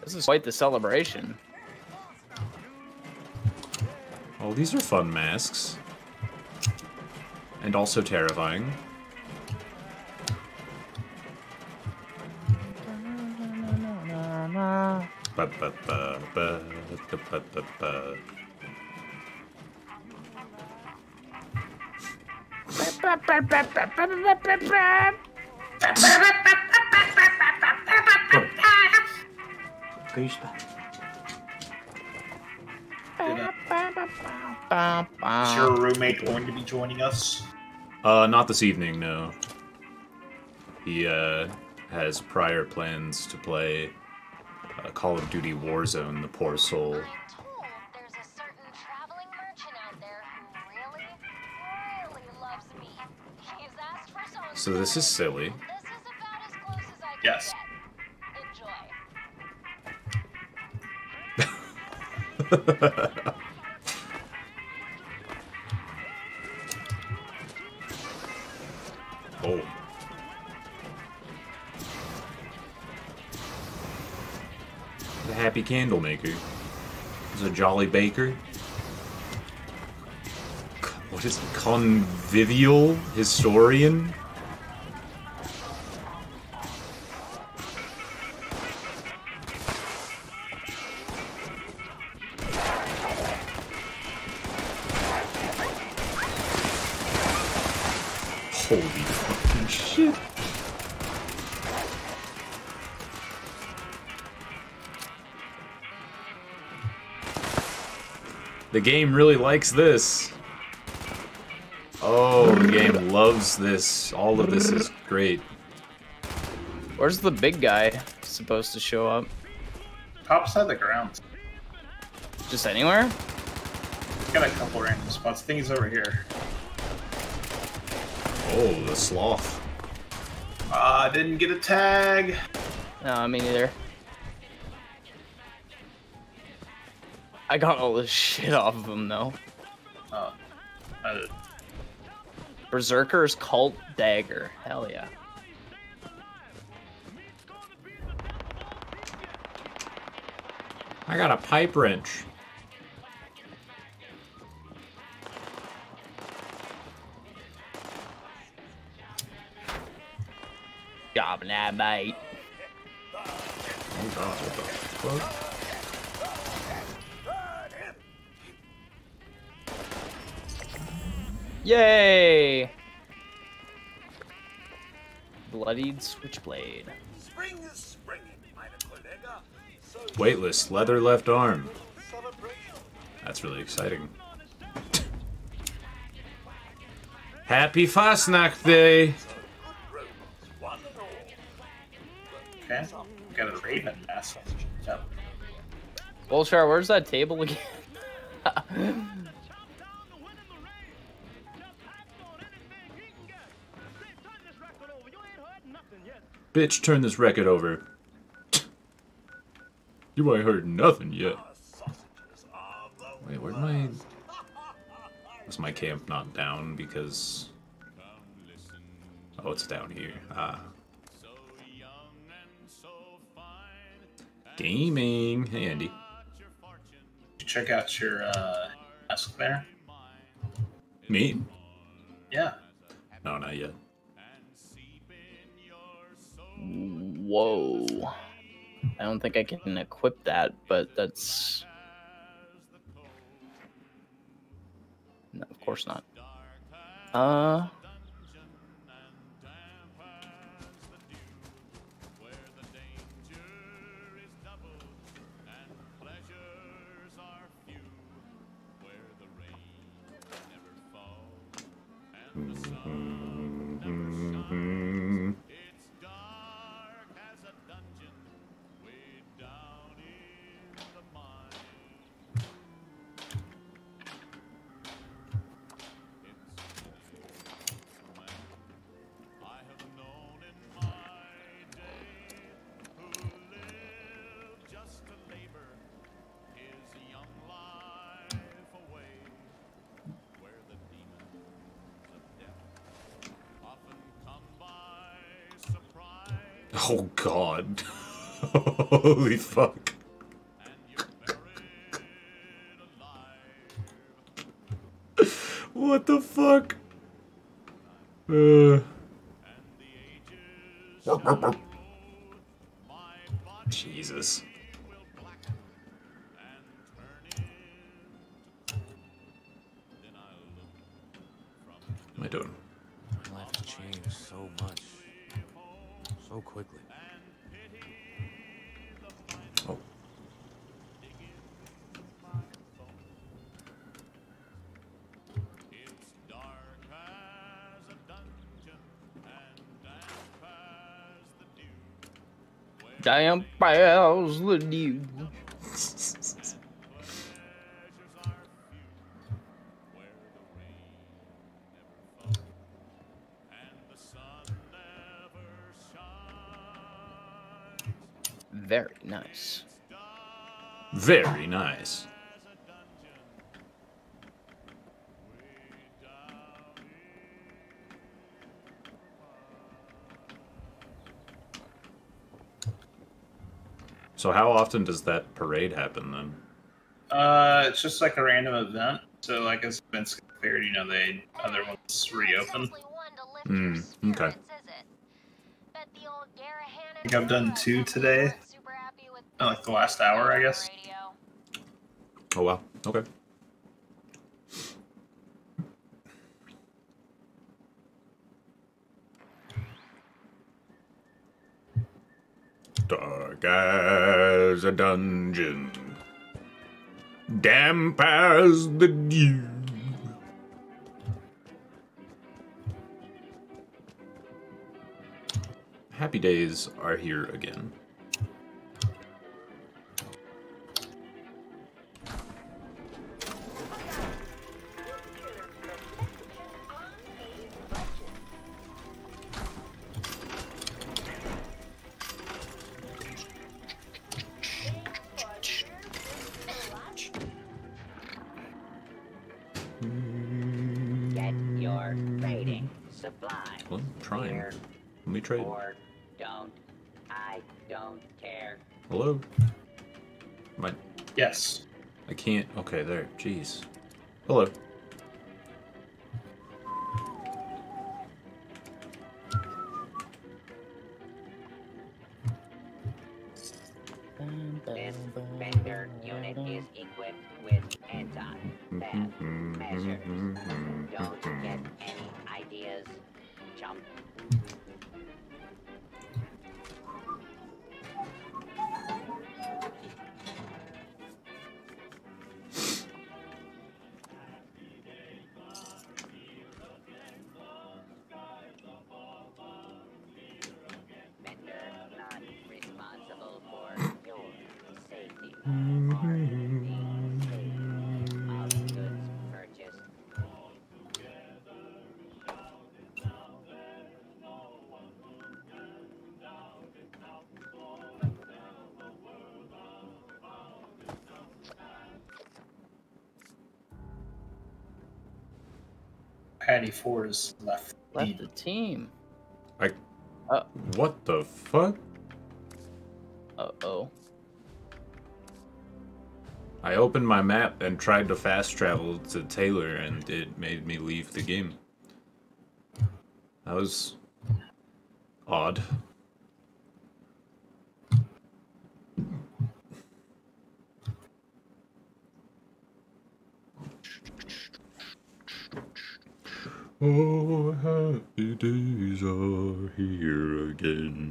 This is quite the celebration. Oh, these are fun masks. And also terrifying. Is your roommate going to be joining us? Not this evening, no. He, has prior plans to play Call of Duty Warzone, the poor soul. I'm told there's a certain traveling merchant out there who really loves me. He's asked for some. So this is silly. This is about as close as I can Yes. get. Enjoy. Oh. The happy candle maker. Is a jolly baker. What is it? Convivial historian? Holy fucking shit. The game really likes this. Oh, the game loves this. All of this is great. Where's the big guy supposed to show up? Top side of the ground. Just anywhere? Got a couple random spots. I think he's over here. Oh, the sloth. Didn't get a tag. No, me neither. I got all this shit off of him, though. Oh. Berserker's Cult Dagger. Hell yeah. I got a pipe wrench. Job now, mate. Oh god, what the fuck? Yay! Bloodied switchblade. Spring is springing, meine Kollege. So Weightless, leather left arm. That's really exciting. Happy Fastnacht Day! Okay. Got a raven mask. Yep. Bolshar, where's that table again? Bitch, turn this record over. You ain't heard nothing yet. Wait, where'd my... Was my camp not down because... Oh, it's down here. Ah. Gaming. Hey, Andy. Check out your mask there. Me? Yeah. No, not yet. Whoa. I don't think I can equip that, but that's... No, of course not. Oh god. Holy fuck. What the fuck? Jesus. What am I doing? My life has changed so much. So quickly. Oh. Damn pals the dew. Very nice. Very nice. So how often does that parade happen then? It's just like a random event. So like as events get cleared, you know, they other ones reopen. Okay. I think I've done 2 today. Like the last hour, I guess. Oh wow. Okay. Dark as a dungeon, damp as the dew. Happy days are here again. Get your rating. Supply. Well, I'm trying. Here Let me trade. or don't. I don't care. Hello? My, Yes. I can't. Okay, there. Jeez. Hello. This vendor unit is equipped with anti-theft measures. Don't get any ideas. Jump. Vendor not responsible for your safety or the safety of goods purchased. Patty 4 is left. Left the team. I. What the fuck? Uh-oh. I opened my map and tried to fast travel to Taylor, and it made me leave the game. That was odd. Oh, happy days are here again.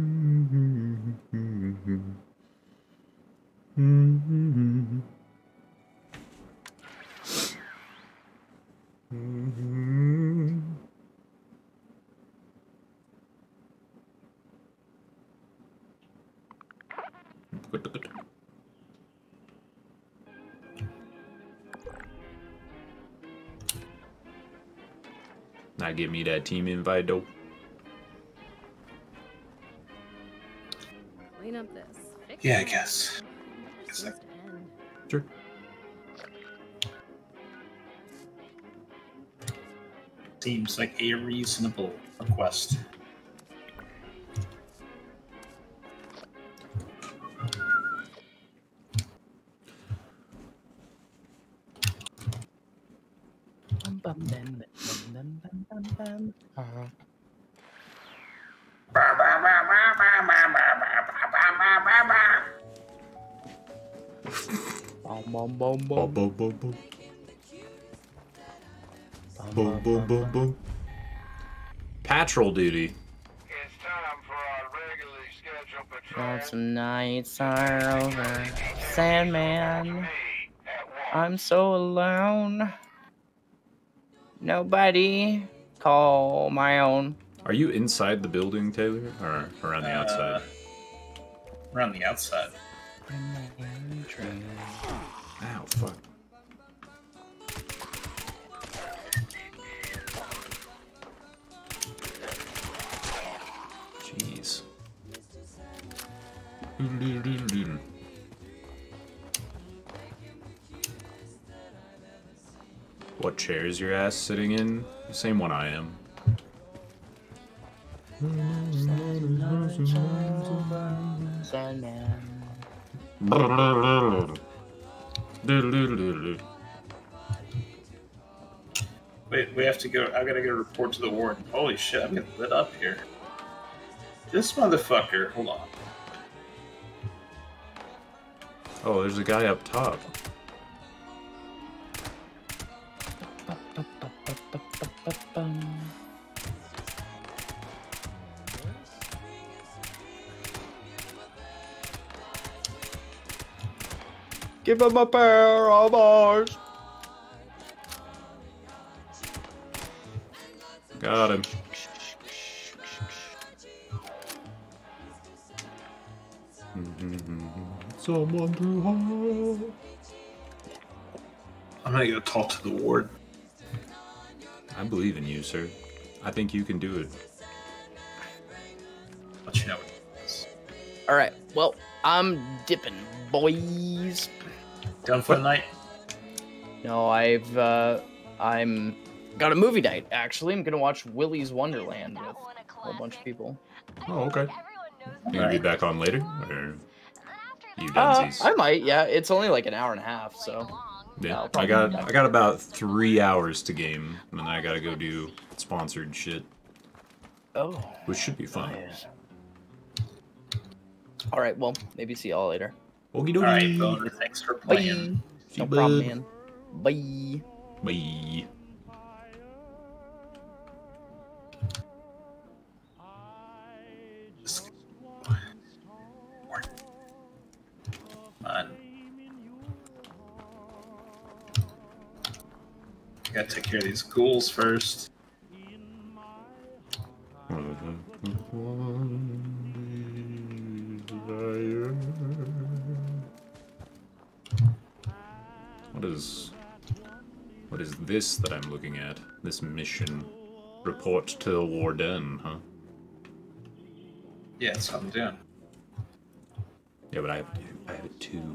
Now give me that team invite though. Clean up this. Fix Yeah, I it. guess. It's supposed to end. Sure. Seems like a reasonable request. Boom, boom, boom, Boom, boom, boom, boom. Boom, boom, boom, boom. Patrol duty. It's time for our regularly scheduled patrol. Lots of nights are over. Sandman, I'm so alone. Nobody call my own. Are you inside the building, Taylor, or around the outside? Around the outside. Ow, fuck. Jeez. What chair is your ass sitting in? The same one I am. Sandman. Wait, we have to go. I gotta get a report to the warden. Holy shit, I'm getting lit up here. This motherfucker. Hold on. Oh, there's a guy up top. Give him a pair of eyes. Got him. Someone to hold. I'm gonna go talk to the warden. I believe in you, sir. I think you can do it. Let you know what it is. All right. Well, I'm dipping, boys. Done for the night? No, I'm got a movie night. Actually, I'm gonna watch Willy's Wonderland with a whole bunch of people. Oh, okay. You gonna be Alright. back on later, or you dunsies? I might. Yeah, it's only like an hour and a half, so. Yeah, I'll I probably got be back. I got about 3 hours to game, and then I gotta go do sponsored shit, Oh. which should be fun. Nice. All right. Well, maybe see y'all later. Okie Alright, dokie. Boner, thanks for Bye. playing. See No you, problem, bud. man. Bye. Bye. Man. Gotta take care of these ghouls first. What is this that I'm looking at? This mission. Report to the warden, huh? Yeah, that's what I'm doing. Yeah, but I have it too.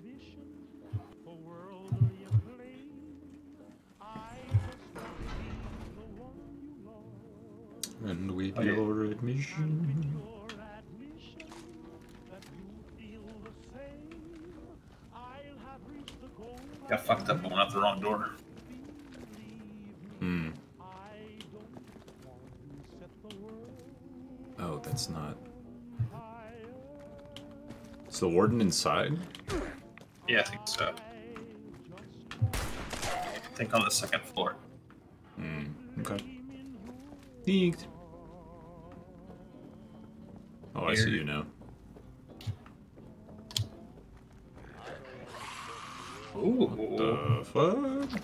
And with Okay. your admission. Got fucked up and went out the wrong door. Hmm. Oh, that's not. Is the warden inside? Yeah, I think so. I think on the second floor. Hmm. Okay. Thanks. Oh, I see you now. Ooh. What the fuck?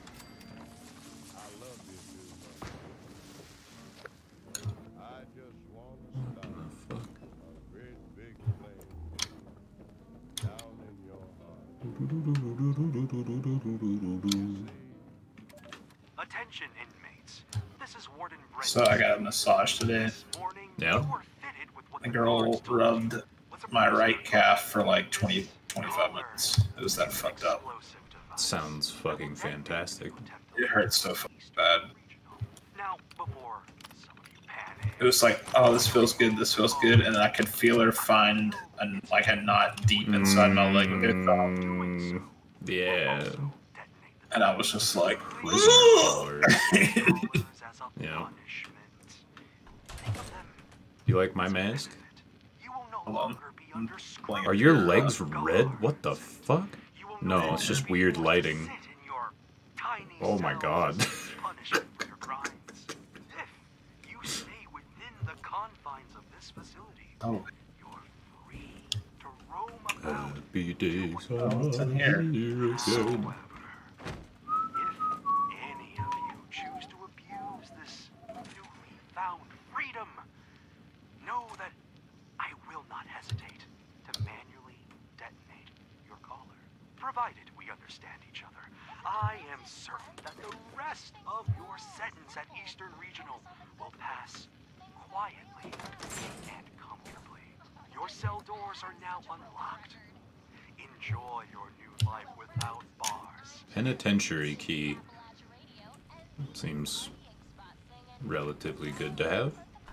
Attention, inmates. This is Warden Brent. So I got a massage today. This morning, Yeah. you were fitted with what The the girl guards told rubbed you was a my right personal calf for like 20, 25 minutes. It was that fucked up. explosive device. Sounds fucking fantastic. It hurt so fucking bad. Now, before some of you panic, It was like, oh, this feels good, and then I could feel her find like a knot deep inside my leg. Mm, yeah. detonate the And I was just like, Prisoner collar. Yeah. You like my mask? hold on. I'm pulling Are up your here, legs red? What the fuck? No, it's just weird lighting. Oh my god. Oh, Happy days oh, what's in here? again. Any of you choose to abuse this newly found freedom, know that I will not hesitate to manually detonate your collar, provided we understand each other. I am certain that the rest of your sentence at Eastern Regional will pass quietly and comfortably. Your cell doors are now unlocked. Enjoy your new life without bars. Penitentiary key. Seems relatively good to have.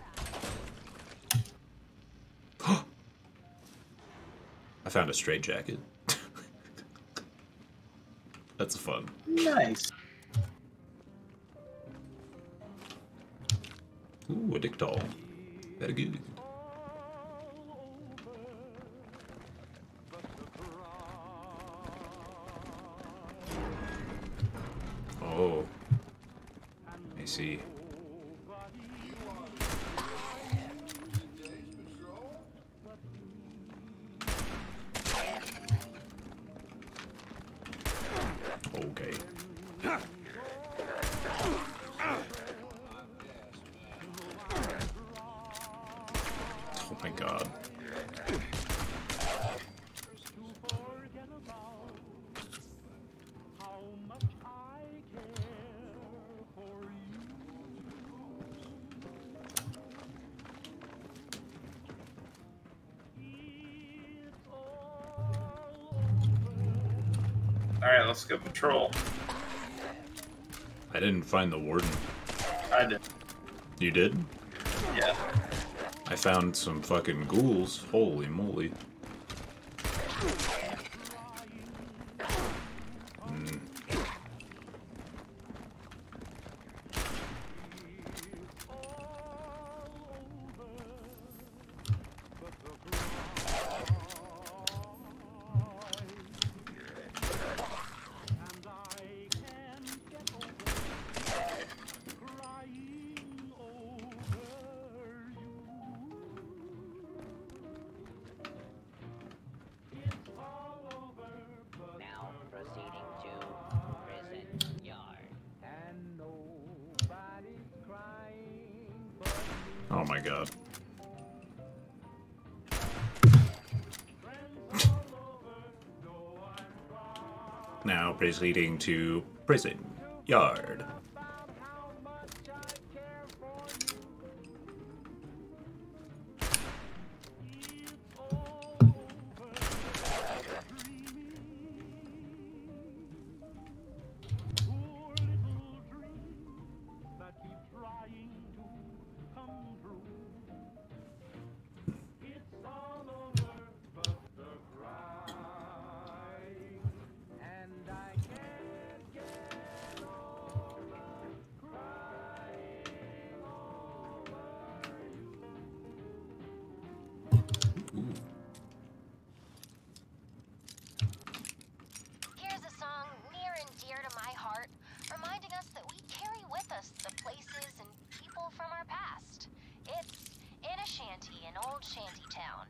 I found a straitjacket. That's fun. Nice. Ooh, a dick doll. Very good. Oh. I see. Okay. Oh my god. Alright, let's go patrol. I didn't find the warden. I did. You did? Yeah. I found some fucking ghouls. Holy moly. Now proceeding to prison yard. Oh my god. Now proceeding to prison yard. Here's a song near and dear to my heart, reminding us that we carry with us the places and people from our past. It's In a Shanty in Old Shantytown.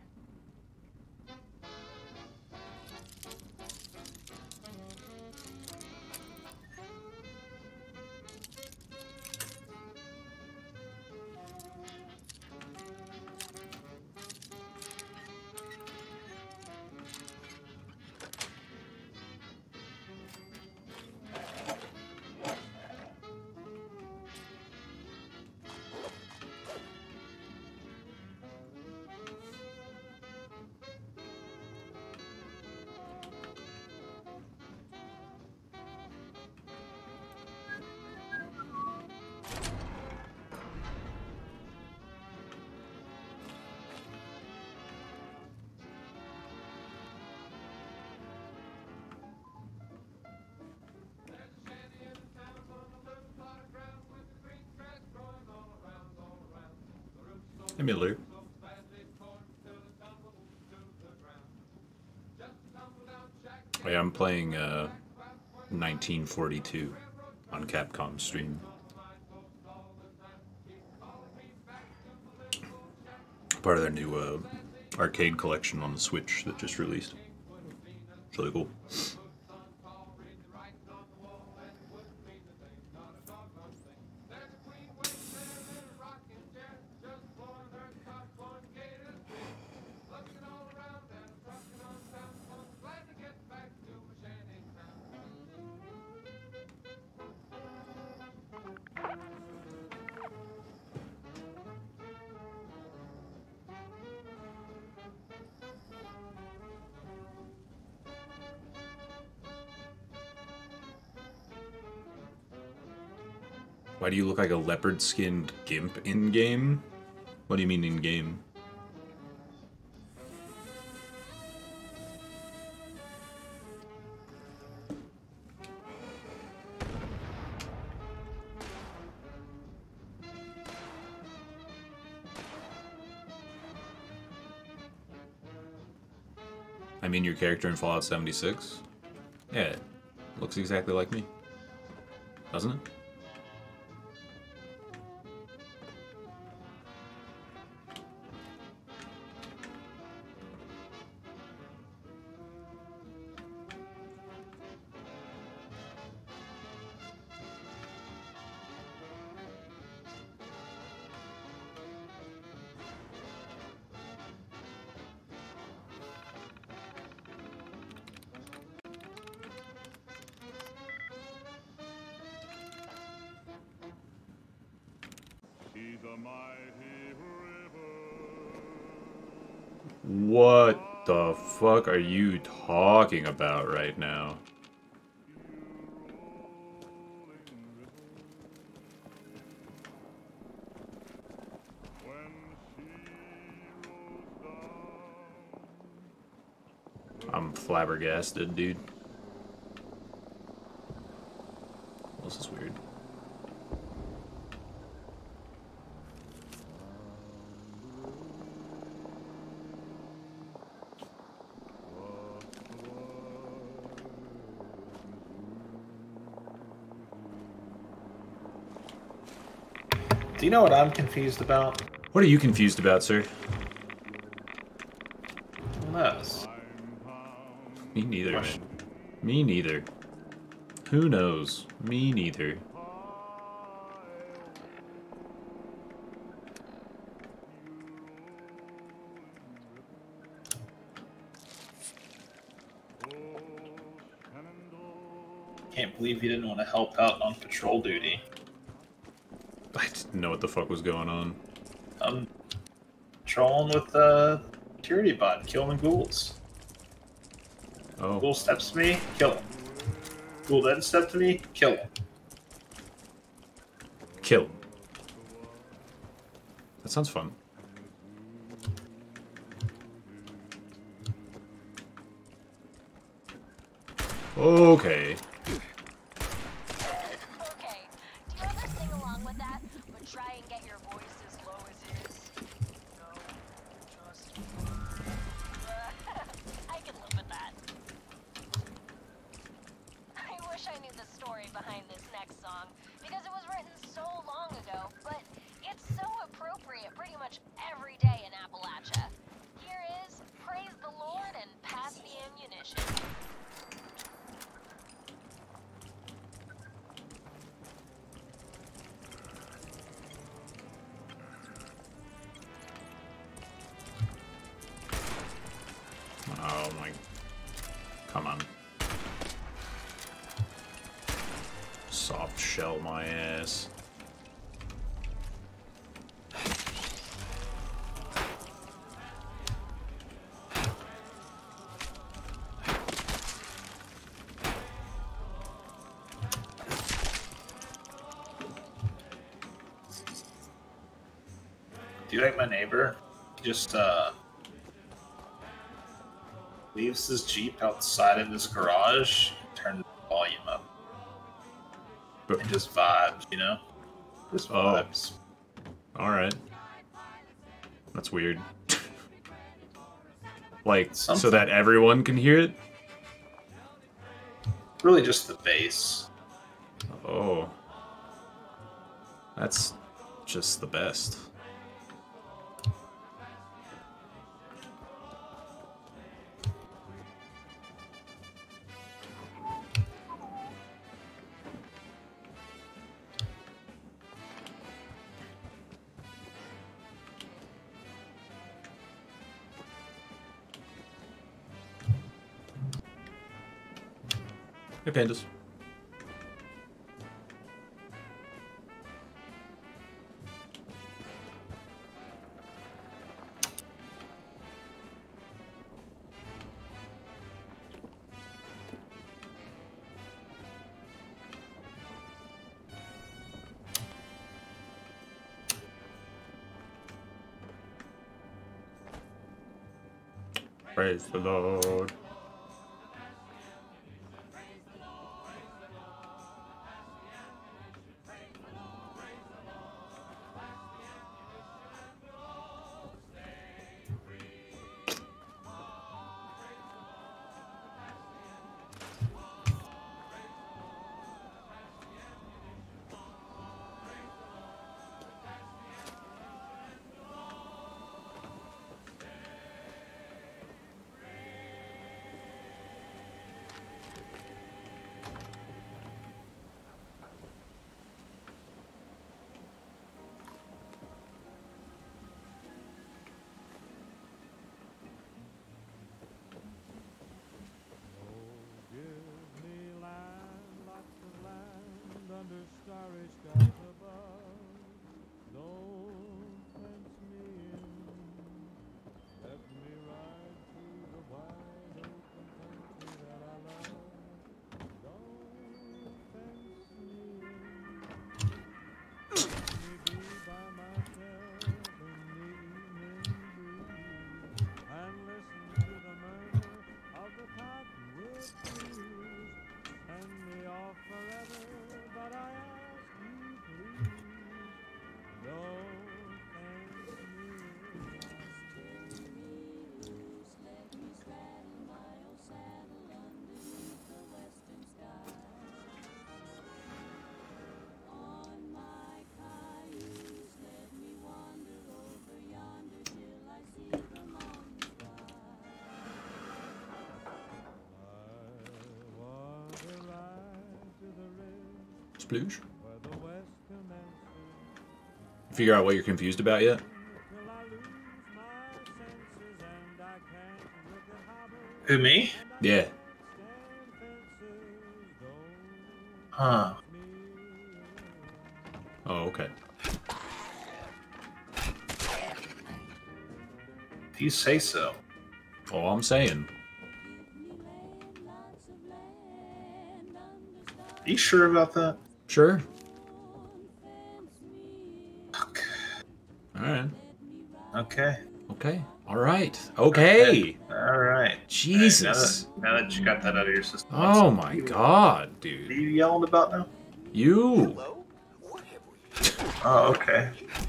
Hey, Miller. Oh, yeah, I'm playing 1942 on Capcom stream. Part of their new arcade collection on the Switch that just released. It's really cool. Why do you look like a leopard-skinned gimp in-game? What do you mean in-game? I mean your character in Fallout 76? Yeah, it looks exactly like me. Doesn't it? What the fuck are you talking about right now? I'm flabbergasted, dude. This is weird. Do you know what I'm confused about? What are you confused about, sir? Who knows? Me neither, man. Me neither. Who knows? Me neither. Can't believe you didn't want to help out on patrol duty. I didn't know what the fuck was going on. I'm trolling with security bot, killing ghouls. Oh. Ghoul steps to me, kill him. Ghoul then step to me, kill him. Kill him. That sounds fun. Okay. Okay, do you ever sing along with that, but try and get your voice as low as his? No, just... I can live with that. I wish I knew the story behind this next song, because it was written so long ago, but it's so appropriate pretty much every day in Appalachia. Here is Praise the Lord and Pass the Ammunition. Oh my... Come on. Soft shell my ass. Do you like my neighbor? Just leaves his Jeep outside of his garage, turn the volume up. And just vibes, you know? Just vibes. Alright. That's weird. Like, so Something. that everyone can hear it? Really just the bass. Oh. That's just the best. Hey, pandas. Praise the Lord. Sploosh. Figure out what you're confused about yet? Who, me? Yeah. Huh. Oh, okay. If you say so. All I'm saying. Are you sure about that? Sure. Fuck. Alright. Okay. Okay. Alright. Okay. Alright. Jesus. Now that you got that out of your system. Oh my god, What are dude. you yelling about now? You. Oh, okay.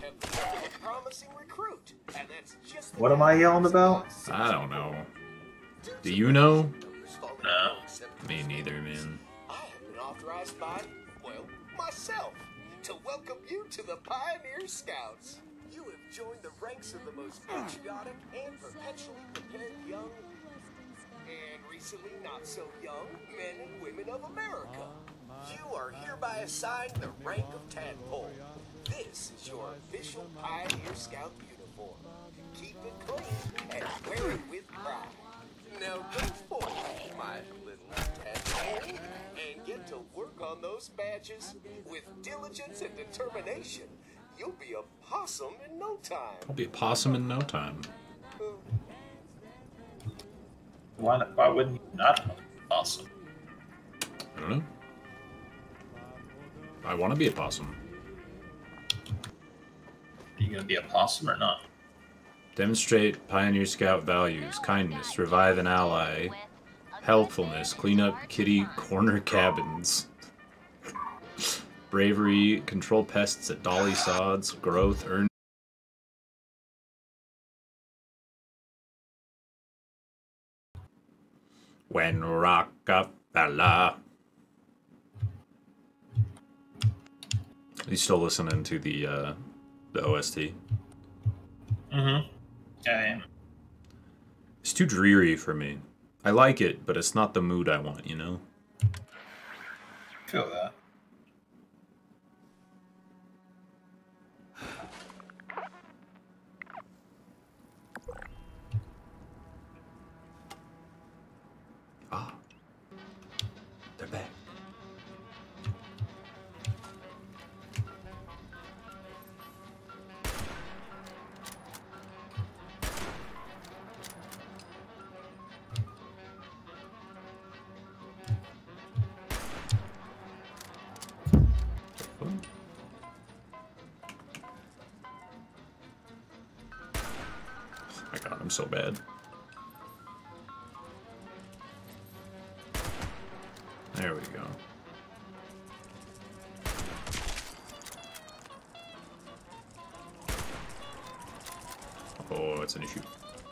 What am I yelling about? I don't know. Do you know? No. Me neither, man. I have been authorized by, well, myself, to welcome you to the Pioneer Scouts. You have joined the ranks of the most patriotic and perpetually prepared young, and recently not so young, men and women of America. You are hereby assigned the rank of Tadpole. This is your official Pioneer Scout uniform. Keep it clean and wear it with pride. Now go forth, my little tadpole, and get to work on those badges. With diligence and determination, you'll be a possum in no time. I'll be a possum in no time. Why wouldn't you not have awesome? I don't know. I want to be a possum. Are you gonna be a possum or not? Demonstrate Pioneer Scout values, kindness, revive an ally, helpfulness, clean up kitty corner cabins, bravery, control pests at dolly sods, growth, earn When rockabella. You still listening to the OST? Mm-hmm. Yeah, I am. It's too dreary for me. I like it, but it's not the mood I want, you know? Feel that. Ah. They're back. Oh my god, I'm so bad. There we go. Oh, it's an issue.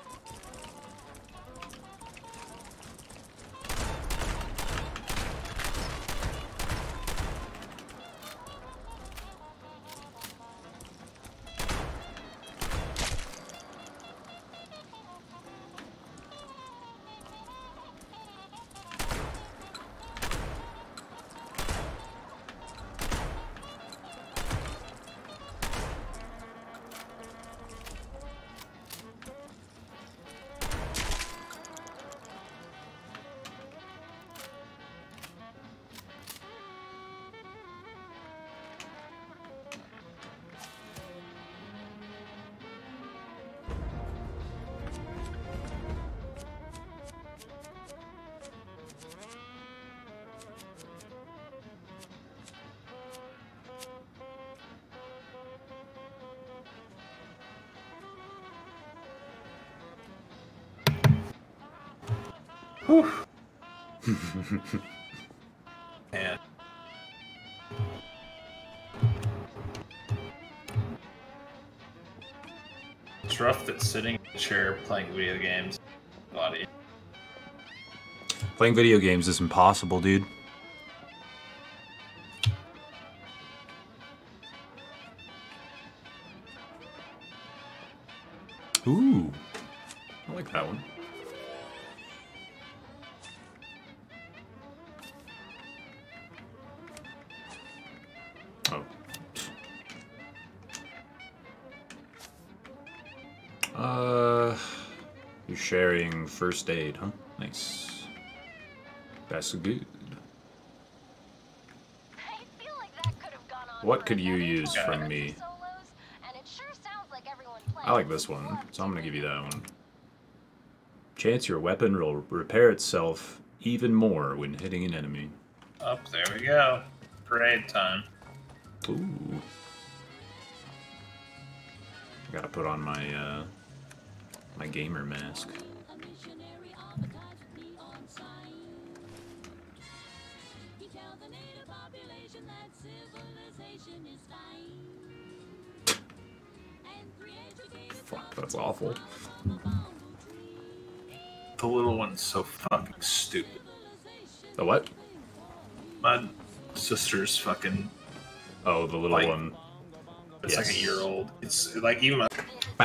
Whew. Man. It's rough that sitting in a chair playing video games. A lot of Playing video games is impossible, dude. Ooh. I like that one. You're sharing first aid, huh? Nice. That's good. I feel like that could have gone on What could for you another use 20 from minutes me? of solos, and it sure sounds like everyone I like playing this one, far so I'm gonna too give you many. that one. Chance your weapon will repair itself even more when hitting an enemy. Up there we go. Parade time. Ooh. Gotta put on my my gamer mask. Fuck, that's awful. The little one's so fucking stupid. The what? My sister's fucking. Oh, the little Like, one. It's Yes. like a year old. It's like even my.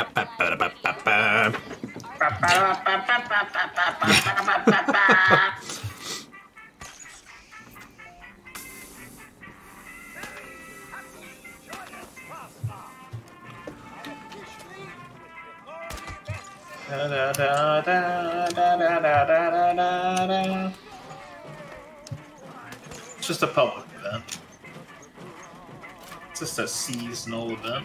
It's just a public event. It's just a seasonal event.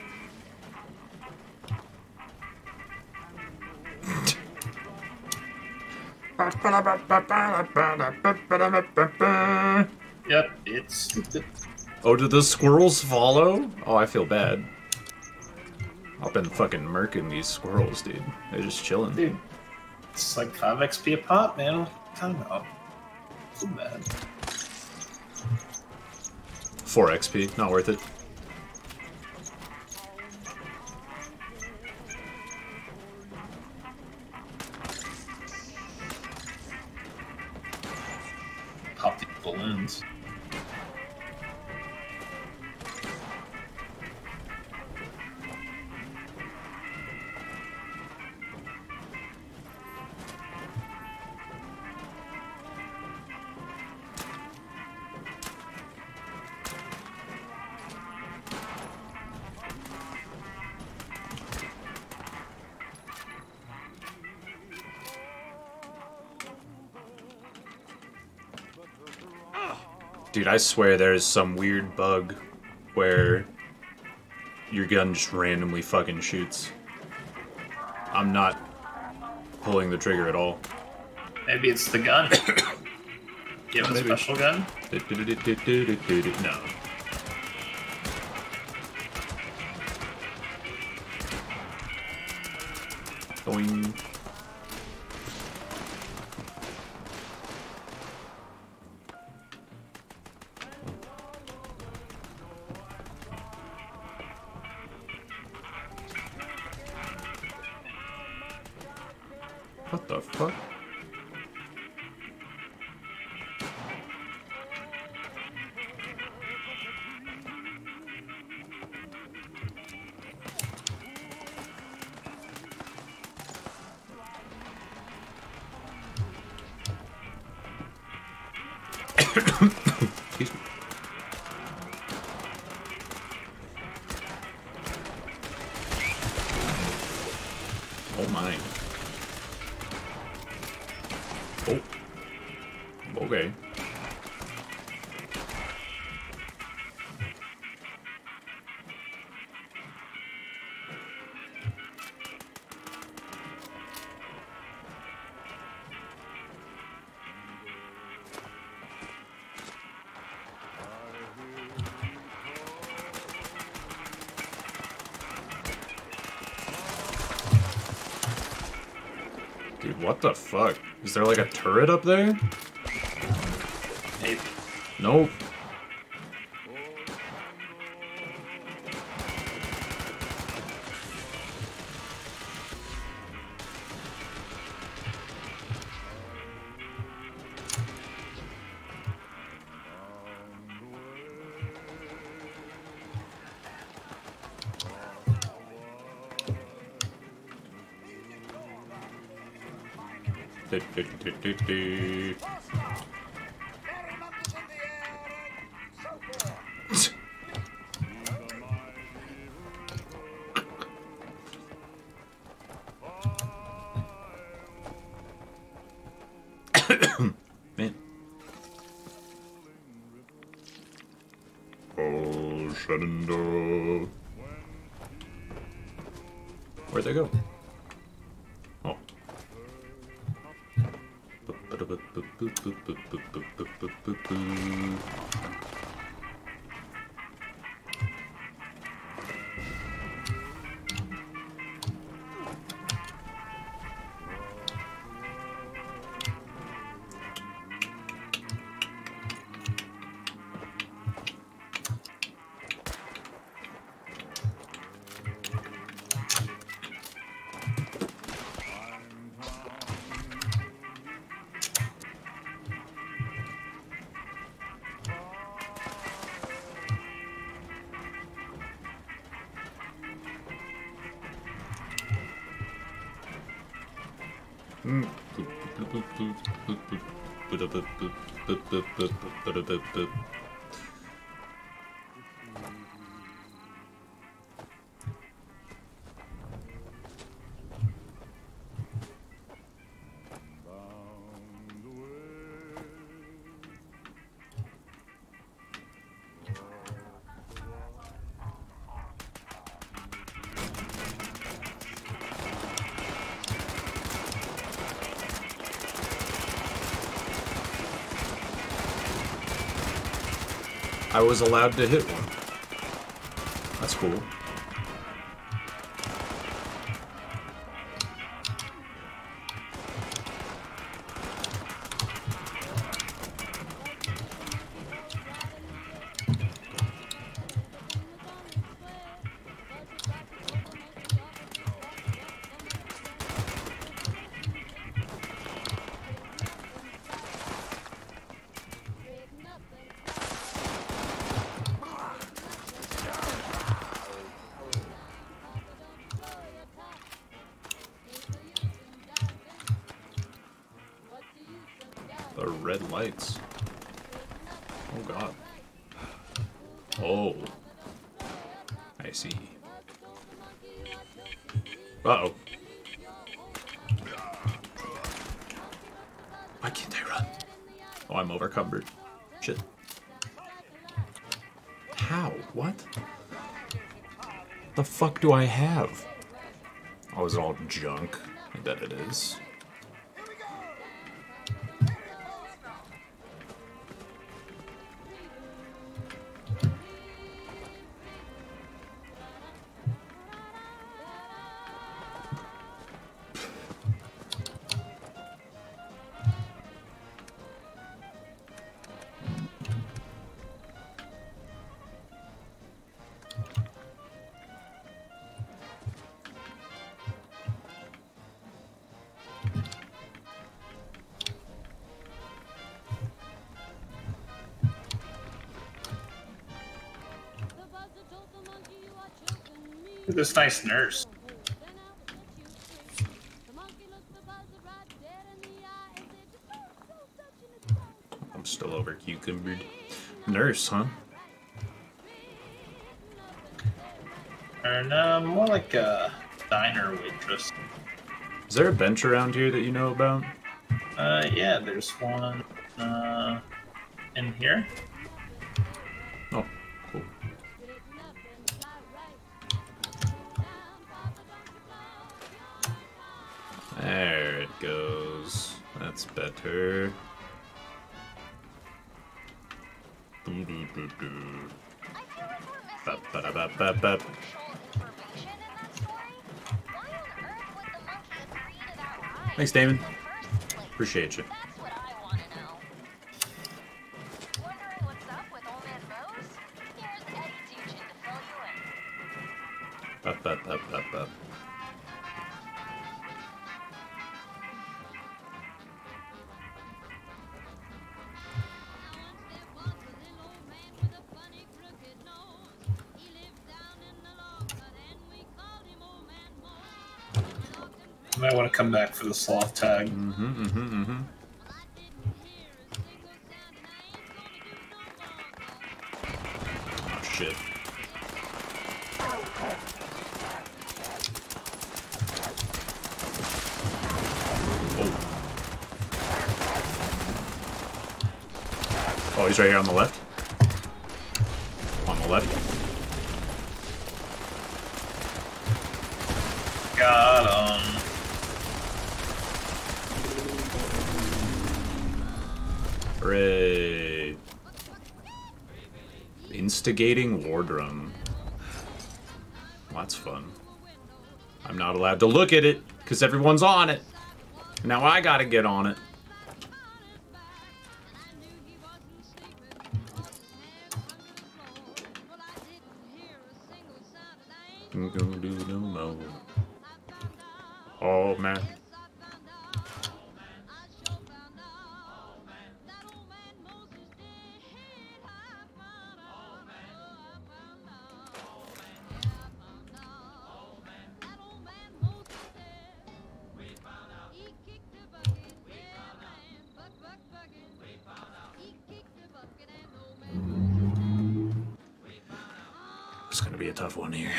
Yep, it's stupid. Oh, did the squirrels follow? Oh, I feel bad. I've been fucking murking these squirrels, dude. They're just chilling. Dude, it's like 5 XP a pop, man. What are you talking about? So bad. 4 XP, not worth it. balloons. Dude, I swear there's some weird bug where your gun just randomly fucking shoots. I'm not pulling the trigger at all. Maybe it's the gun. You have a Maybe. special gun? No. Boing. What the fuck? Excuse me. Oh my. Oh. Okay. Dude, what the fuck? Is there like a turret up there? Maybe. Nope. Man. Oh, Shenandoah. Where'd they go? Oh. I was allowed to hit one. That's cool. The red lights. Oh god. Oh. I see. Uh-oh. Why can't I run? Oh, I'm overcumbered. Shit. How? What? The fuck do I have? Oh, is it all junk? I bet it is. Look at this nice nurse. I'm still over cucumbered. Nurse, huh? Or no, more like a diner waitress. Is there a bench around here that you know about? Yeah, there's one in here. Oh, cool. There it goes. That's better. Ba-ba-da-ba-ba-ba. Thanks, Damon. Appreciate you. That's what I want to know. Wondering what's up with old man Mose? Here's Eddie teaching to fill you in. Ba-ba-ba-ba-ba. You might want to come back for the sloth tag. Oh, shit. Oh, he's right here on the left. On the left. Got him. Hooray. Instigating war drum. Well, that's fun. I'm not allowed to look at it because everyone's on it. Now I gotta get on it. Oh man. It's gonna be a tough one here.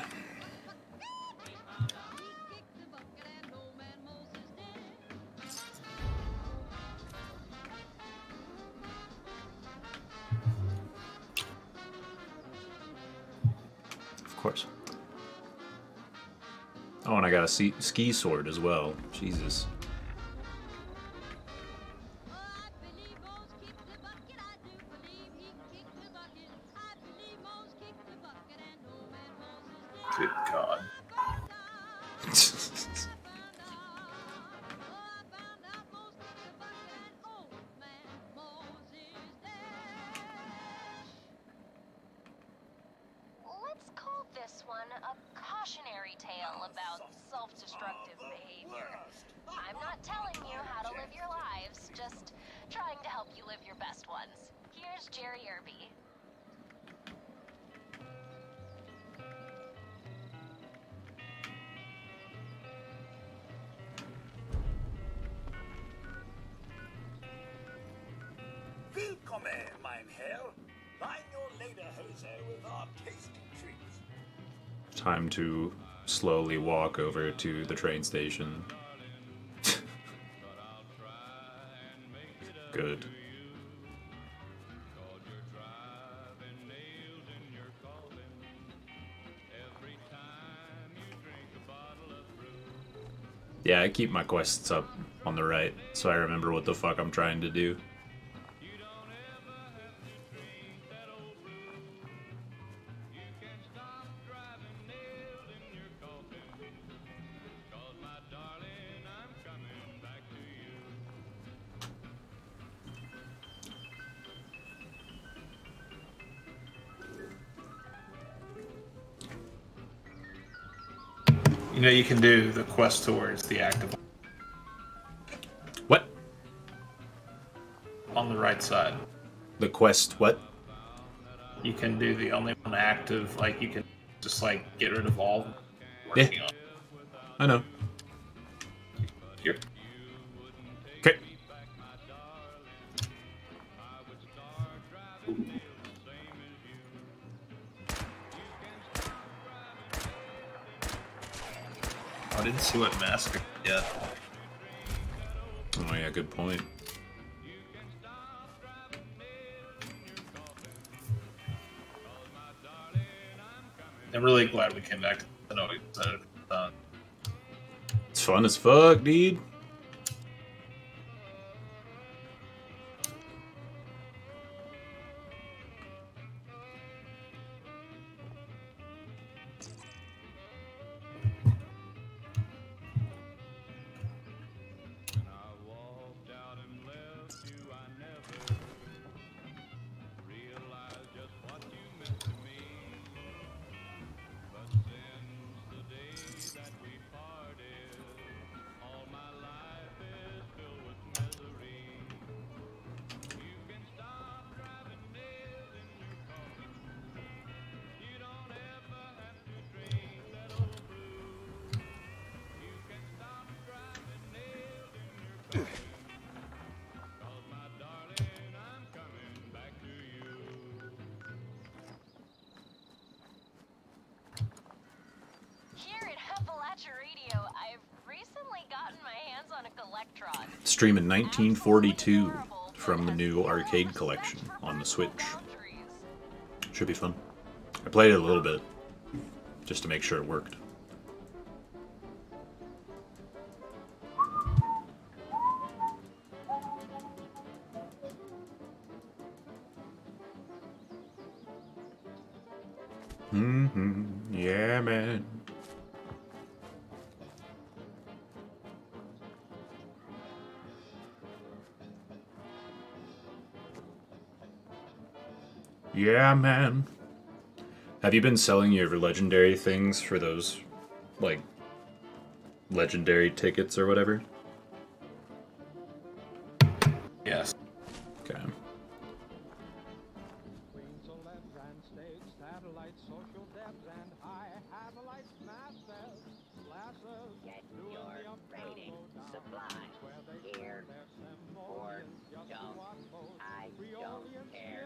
Of course. Oh, and I got a ski sword as well. Jesus. Good God. Let's call this one a cautionary tale about self-destructive behavior. I'm not telling you how to live your lives, just trying to help you live your best ones. Here's Jerry Irby. Willkommen, mein Herr. Line your lederhose with our tasty treats. Time to slowly walk over to the train station. Good. Yeah, I keep my quests up on the right, so I remember what the fuck I'm trying to do. You know, you can do the quest towards the active What? on the right side. The quest, what? You can do the only one active, like, you can just, like, get rid of all Yeah. working on. I know. Here. Okay. I didn't see what massacre yet. Oh yeah, good point. I'm really glad we came back to know we said it. It's fun as fuck, dude. Streaming 1942 from the new arcade collection on the Switch. Should be fun. I played it a little bit just to make sure it worked. Yeah, man. Yeah, man. Have you been selling your legendary things for those, like, legendary tickets or whatever? Yes. Okay. Get your rating supply here or don't. I don't care.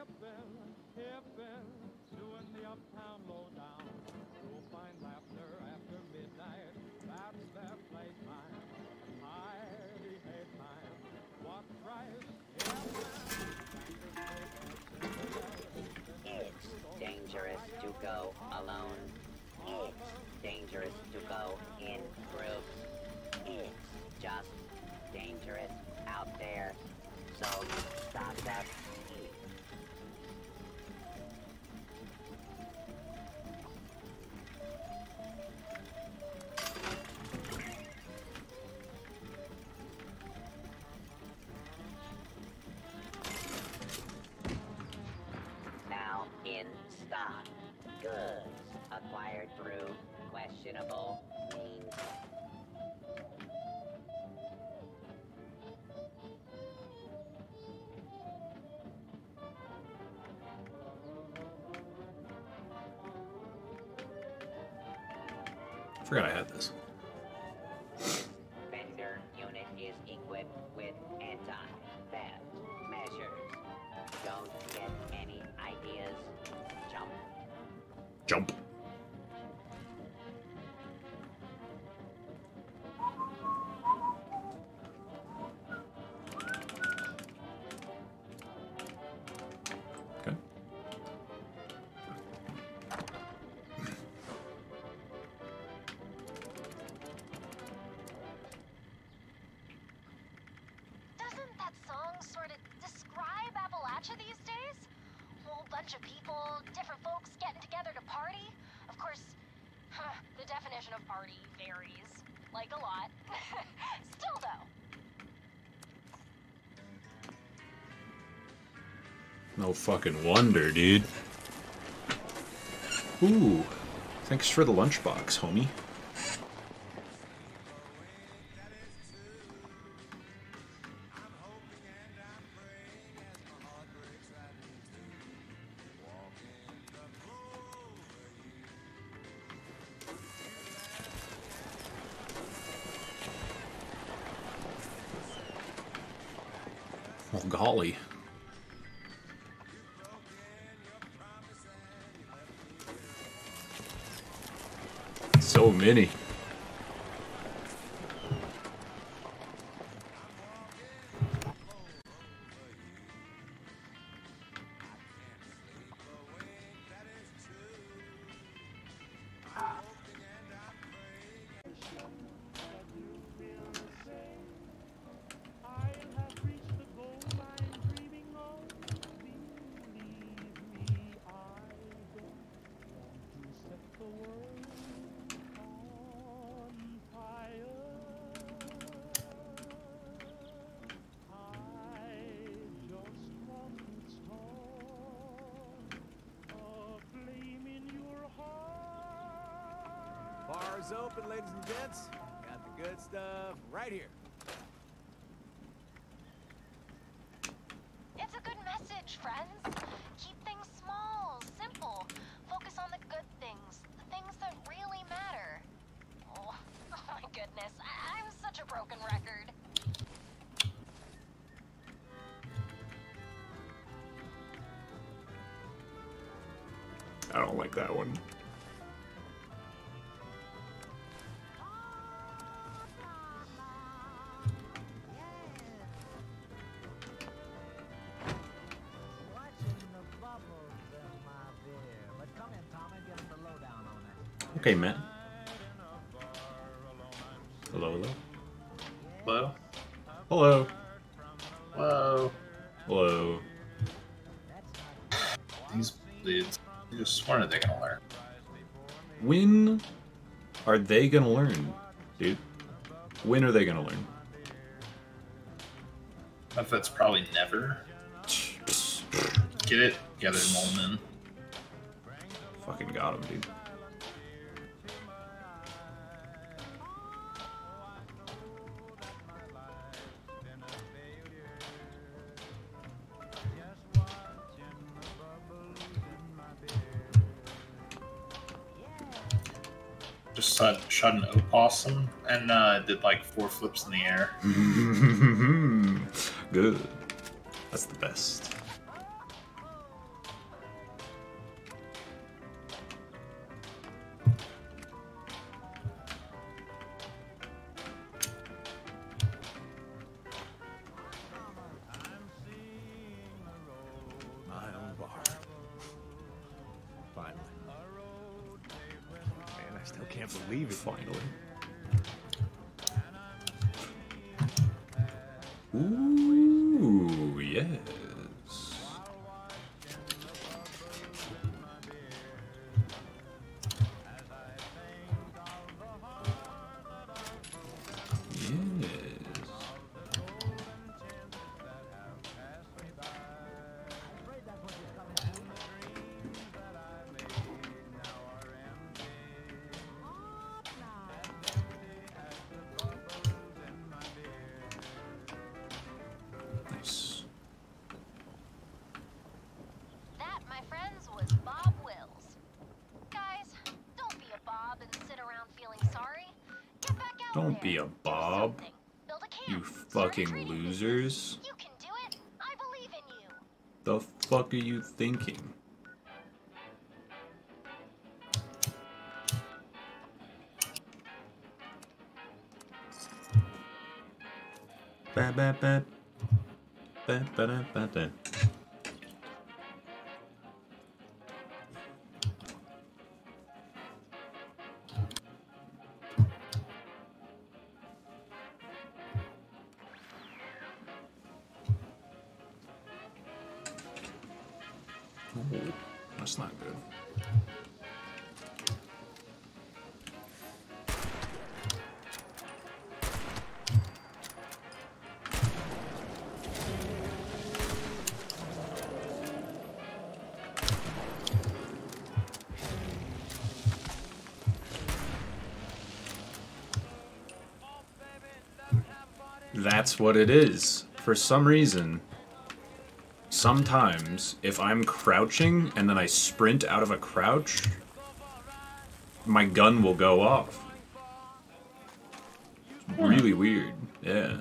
It's dangerous to go alone. It's dangerous to go in groups. It's just dangerous out there. So stop that. Now in stock. Goods acquired through questionable means. I forgot I had this. Vendor unit is equipped with anti-theft measures. Don't Jump. Okay. Doesn't that song sort of describe Appalachia these days? Whole bunch of people, different folks getting together to party. Of course, the definition of party varies, like a lot. Still though. No fucking wonder, dude. Ooh. Thanks for the lunchbox, homie. Oh, golly. So many. Bar's open, ladies and gents. Got the good stuff right here. It's a good message, friends. Keep things small, simple. Focus on the good things, the things that really matter. Oh my goodness, I'm such a broken record. I don't like that one. Okay, Matt. Hello, hello. Hello? Hello. Hello? Hello. These dudes, you just when are they gonna learn? When are they gonna learn, dude? When are they gonna learn? I bet that's probably never. Get it? Get it, Molman. Fucking got him, dude. Just shot an opossum and did like 4 flips in the air. Good. That's the best. My own bar. Finally. Man, I still can't believe it. Finally. Ooh, yes. Nice. That, my friends, was Bob Wills. Guys, don't be a Bob and sit around feeling sorry. Get back out Don't there. be a Do Bob. something. Build a camp. You Start a fucking trading business. losers. You can do it. I believe in you. The fuck are you thinking? Ba, ba, ba. Ba, ba, da, ba, da. Ooh, that's not good. That's what it is. For some reason, sometimes if I'm crouching and then I sprint out of a crouch, my gun will go off. Really weird. Yeah.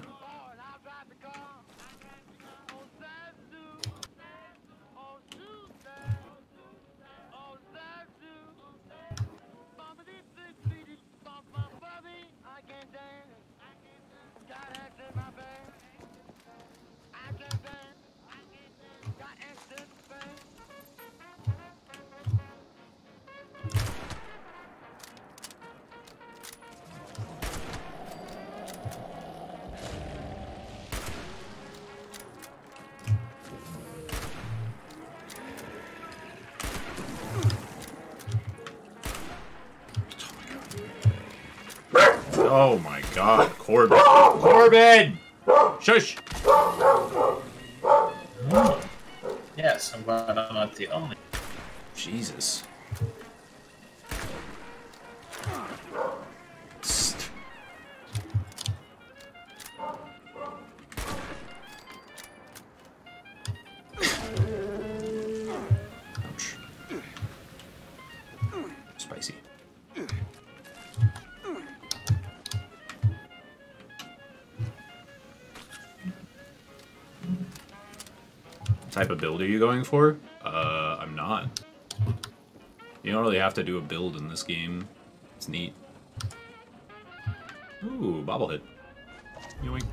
Oh my god, Corbin. Corbin! Shush! Yes, I'm glad I'm not the only. Jesus. Ouch. Spicy. Type of build are you going for? I'm not. You don't really have to do a build in this game. It's neat. Ooh, bobblehead. Yoink.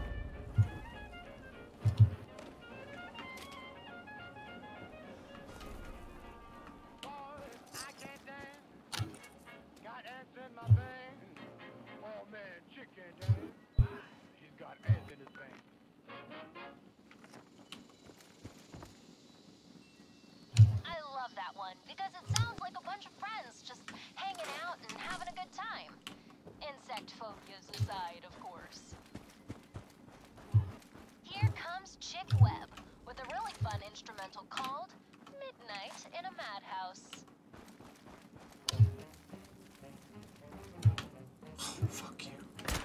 I love that one because it sounds like a bunch of friends just hanging out and having a good time. Insect phobias aside, of course. Here comes Chick Webb with a really fun instrumental called Midnight in a Madhouse. Oh, fuck you.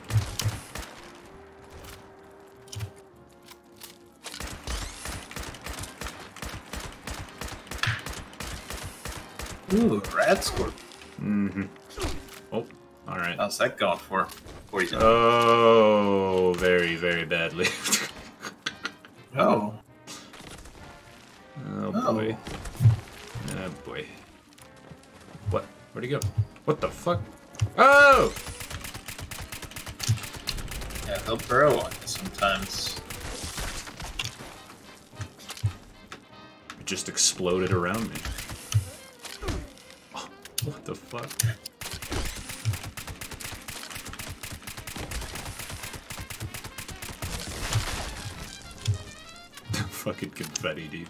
Ooh, rat scorpion. Mm-hmm. Oh, alright. How's that going for? Poison. Oh, very, very badly. Oh. Oh boy. Oh boy. What? Where'd he go? What the fuck? Oh! Yeah, they'll burrow on you sometimes. It just exploded around me. Oh, what the fuck? Fucking confetti, dude.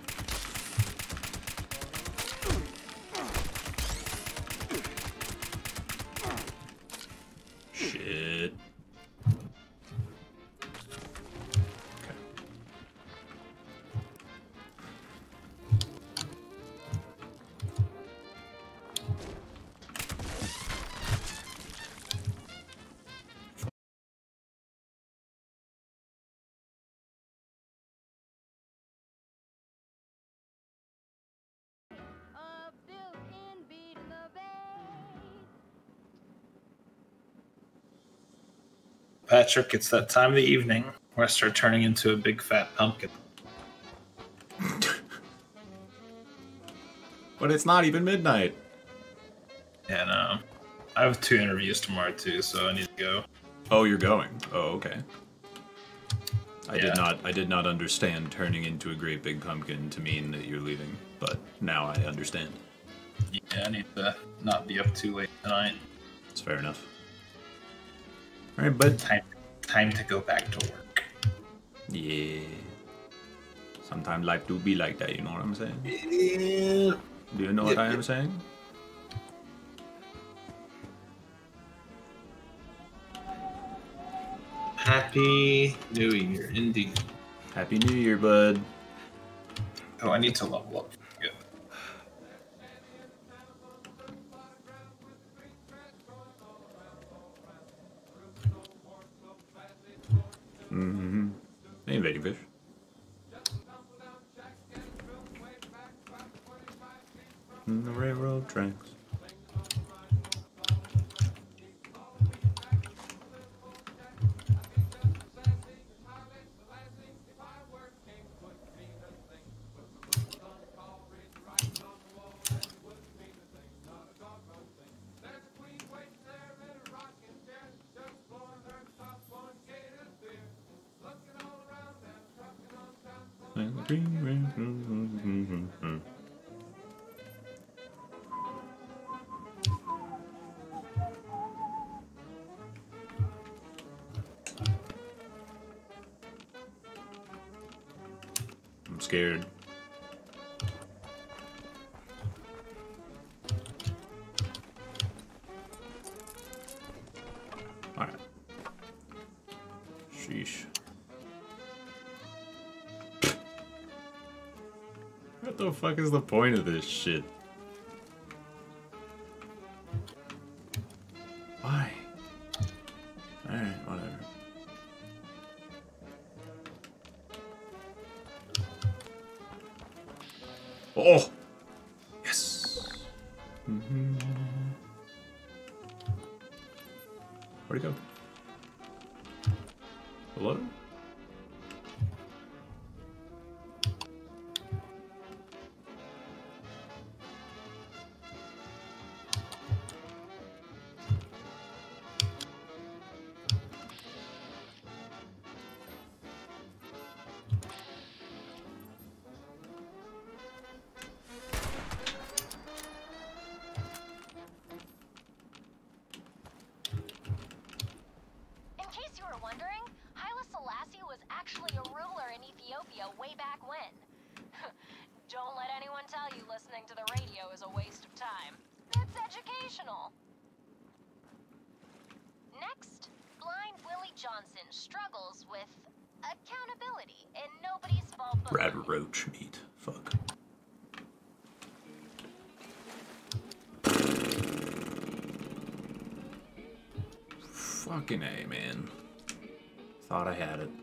Shit. Okay. Patrick, it's that time of the evening where I start turning into a big fat pumpkin. But it's not even midnight. Yeah, no. I have 2 interviews tomorrow too, so I need to go. Oh, you're going. Oh, okay. I did not understand turning into a great big pumpkin to mean that you're leaving, but now I understand. Yeah, I need to not be up too late tonight. It's fair enough. Alright, bud. Time to go back to work. Yeah. Sometimes life do be like that, you know what I'm saying? Yeah. Do you know what I am saying? Happy New Year, indeed. Happy New Year, bud. Oh, I need to level up. Good. Mm-hmm. Hey, invading fish. The railroad tracks. I'm scared. Alright. Sheesh. What the fuck is the point of this shit? Why? Alright, whatever. Oh! Yes! Where'd he go? Hello? In case you were wondering, Haile Selassie was actually a ruler in Ethiopia way back when. Don't let anyone tell you listening to the radio is a waste of time. It's educational. Next, blind Willie Johnson struggles with accountability in Nobody's Fault But Rad Mine. roach meat. Fuck. Fucking A, man. Thought I had it.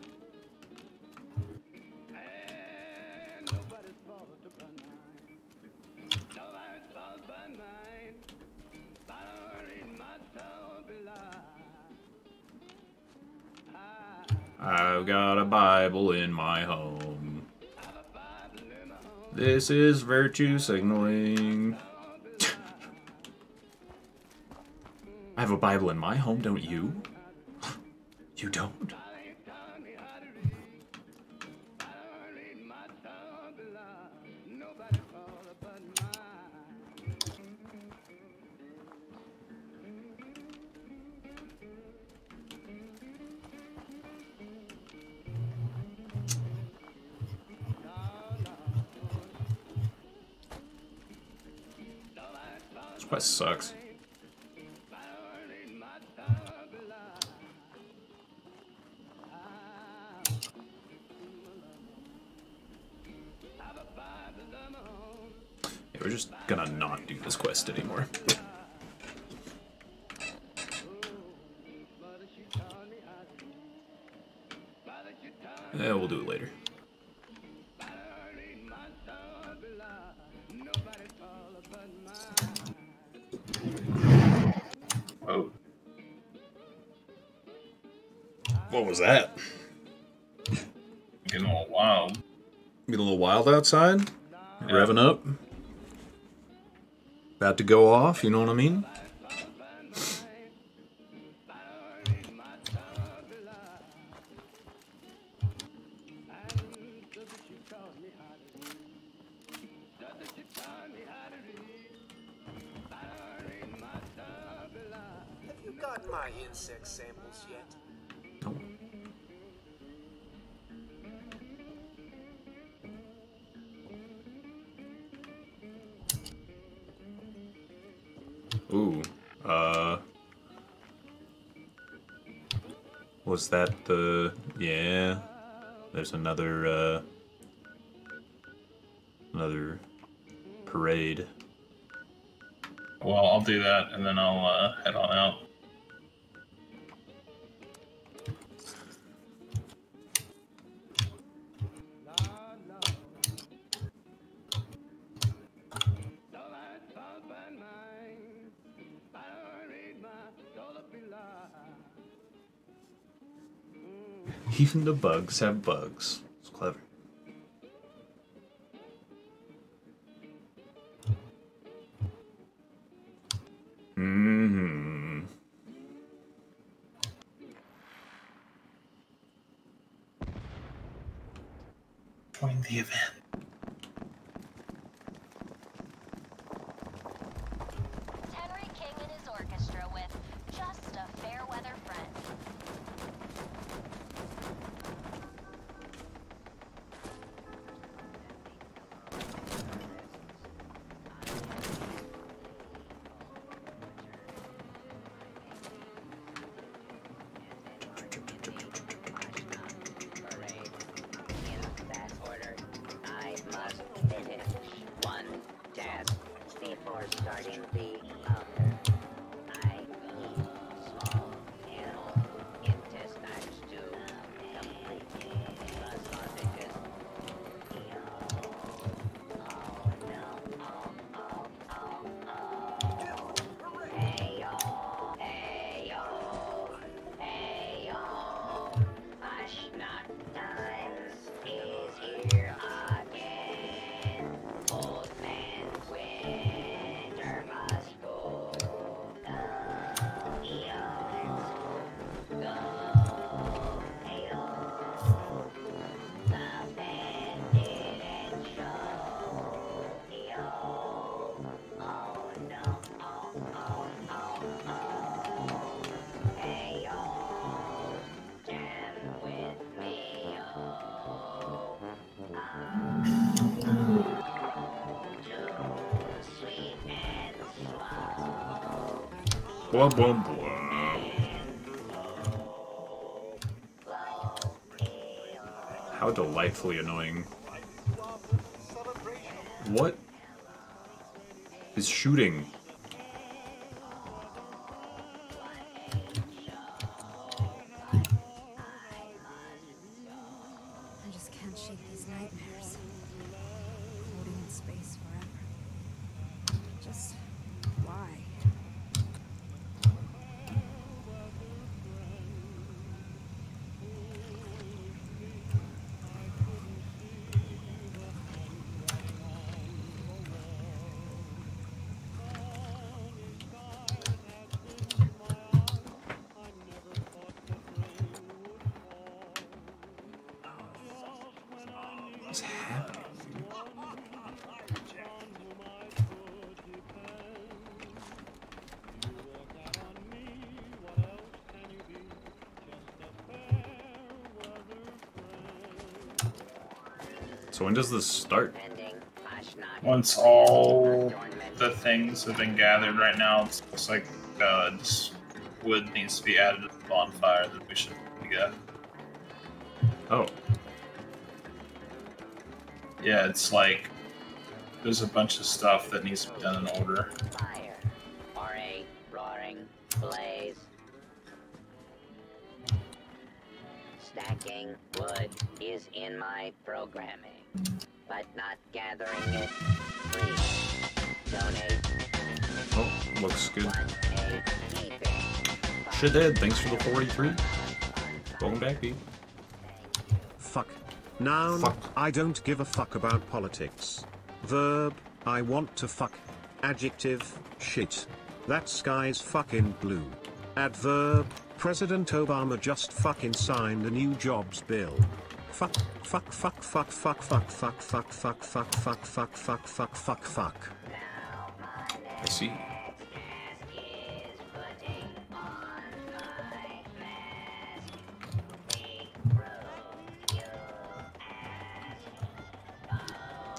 I've got a Bible in my home. This is virtue signaling. I have a Bible in my home, don't you? You don't? This quest sucks. Yeah, we're just gonna not do this quest anymore. Yeah, we'll do it later. Oh. What was that? Getting a little wild. Get a little wild outside? Revving up? About to go off, you know what I mean? try insect samples yet? No. Ooh, was that the... Yeah, there's another parade. Well, I'll do that, and then I'll head on out. Even the bugs have bugs. It's clever. Mm-hmm. Join the event. Henry King and his orchestra with Just a Fair Weather Friend. In that order, I must finish one task before starting the other. I eat small animal intestines to complete the sausages. Hey-yo, hey-yo, hey-yo. Ashnot times is here again. Old man Winter must go. Eons go. Hey-yo. The band didn't show. Yo. Oh no. Hey yo, jam with me, yo. Too sweet and slow. Blah, blah, blah. How delightfully annoying. What is shooting? I just can't shake these nightmares. Floating in space forever. Just why? What's happening? So when does this start? Pending Ashnot. Once all the things have been gathered right now, it looks like just wood needs to be added to the bonfire that we should get. Oh, Yeah, it's like there's a bunch of stuff that needs to be done in order. Fire, or a roaring blaze. Stacking wood is in my programming, but not gathering it. Please donate oh, looks good. 1 keeping. Shedhead, thanks for the 43. Welcome back, Pete. Fuck. Noun, Fuck. I don't give a fuck about politics. Verb, I want to fuck. Adjective, shit. That sky's fucking blue. Adverb, President Obama just fucking signed a new jobs bill. Fuck, fuck, fuck, fuck, fuck, fuck, fuck, fuck, fuck, fuck, fuck, fuck, fuck, fuck, fuck, fuck. I see.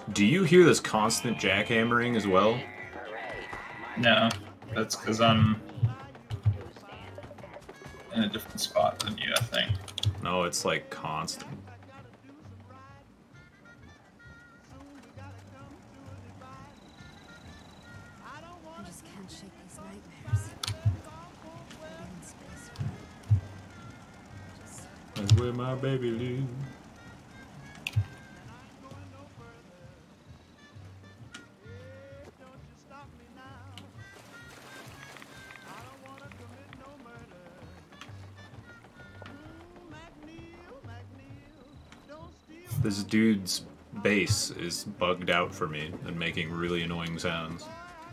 Do you hear this constant jackhammering as well? No, that's because I'm in a different spot than you, I think. No, it's like constant. I just can't shake these nightmares. Floating in space forever. Just That's where my baby lives. This dude's bass is bugged out for me and making really annoying sounds.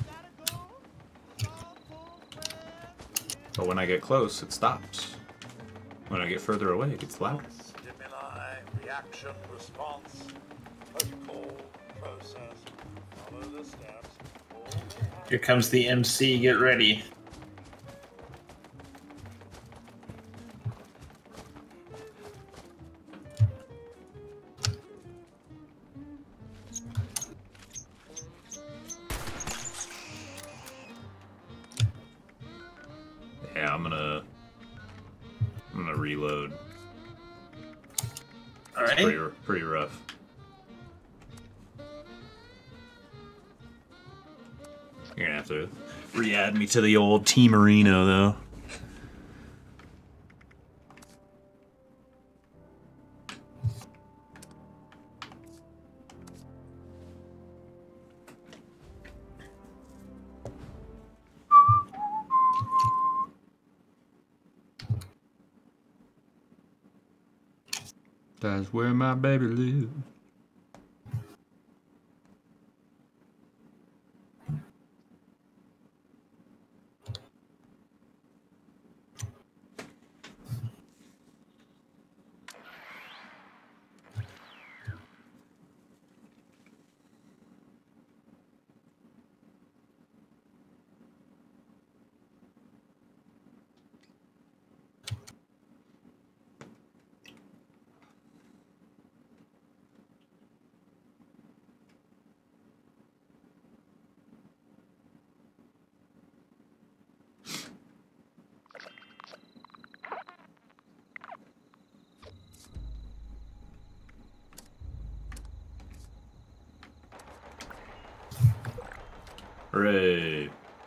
But when I get close, it stops. When I get further away, it gets louder. Stimuli, reaction, response, protocol, process, follow the steps. Here comes the MC, get ready. Yeah, I'm gonna reload. Alright. It's pretty rough. You're gonna have to re-add me to the old Team Marino, though. That's where my baby lives. Hooray.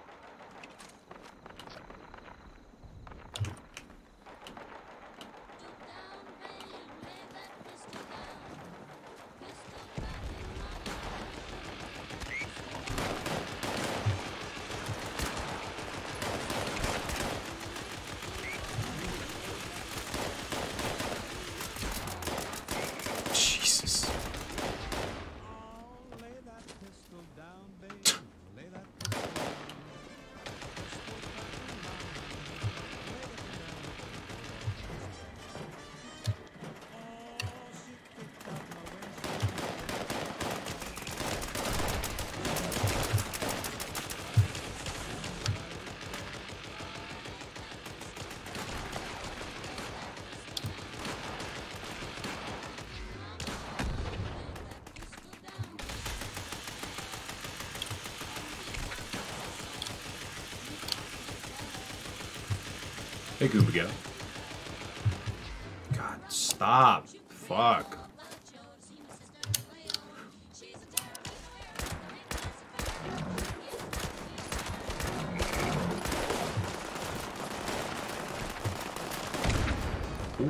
Jesus. Hey, Goobago. God, stop. Fuck. Ooh.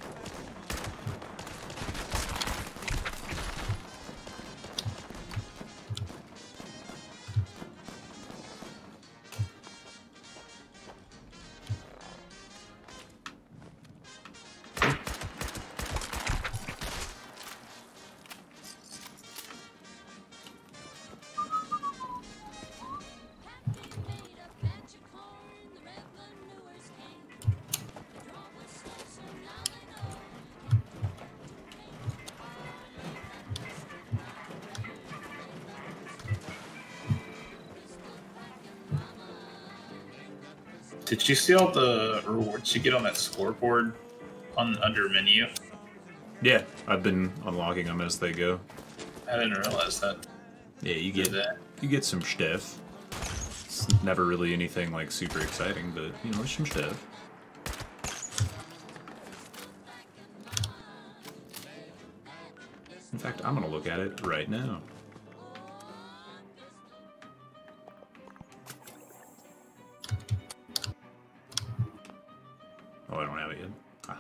Did you see all the rewards you get on that scoreboard under menu? Yeah, I've been unlocking them as they go. I didn't realize that. Yeah, you get some stuff. It's never really anything like super exciting, but you know, there's some stuff. In fact, I'm gonna look at it right now. Oh, I don't have it yet. Ah.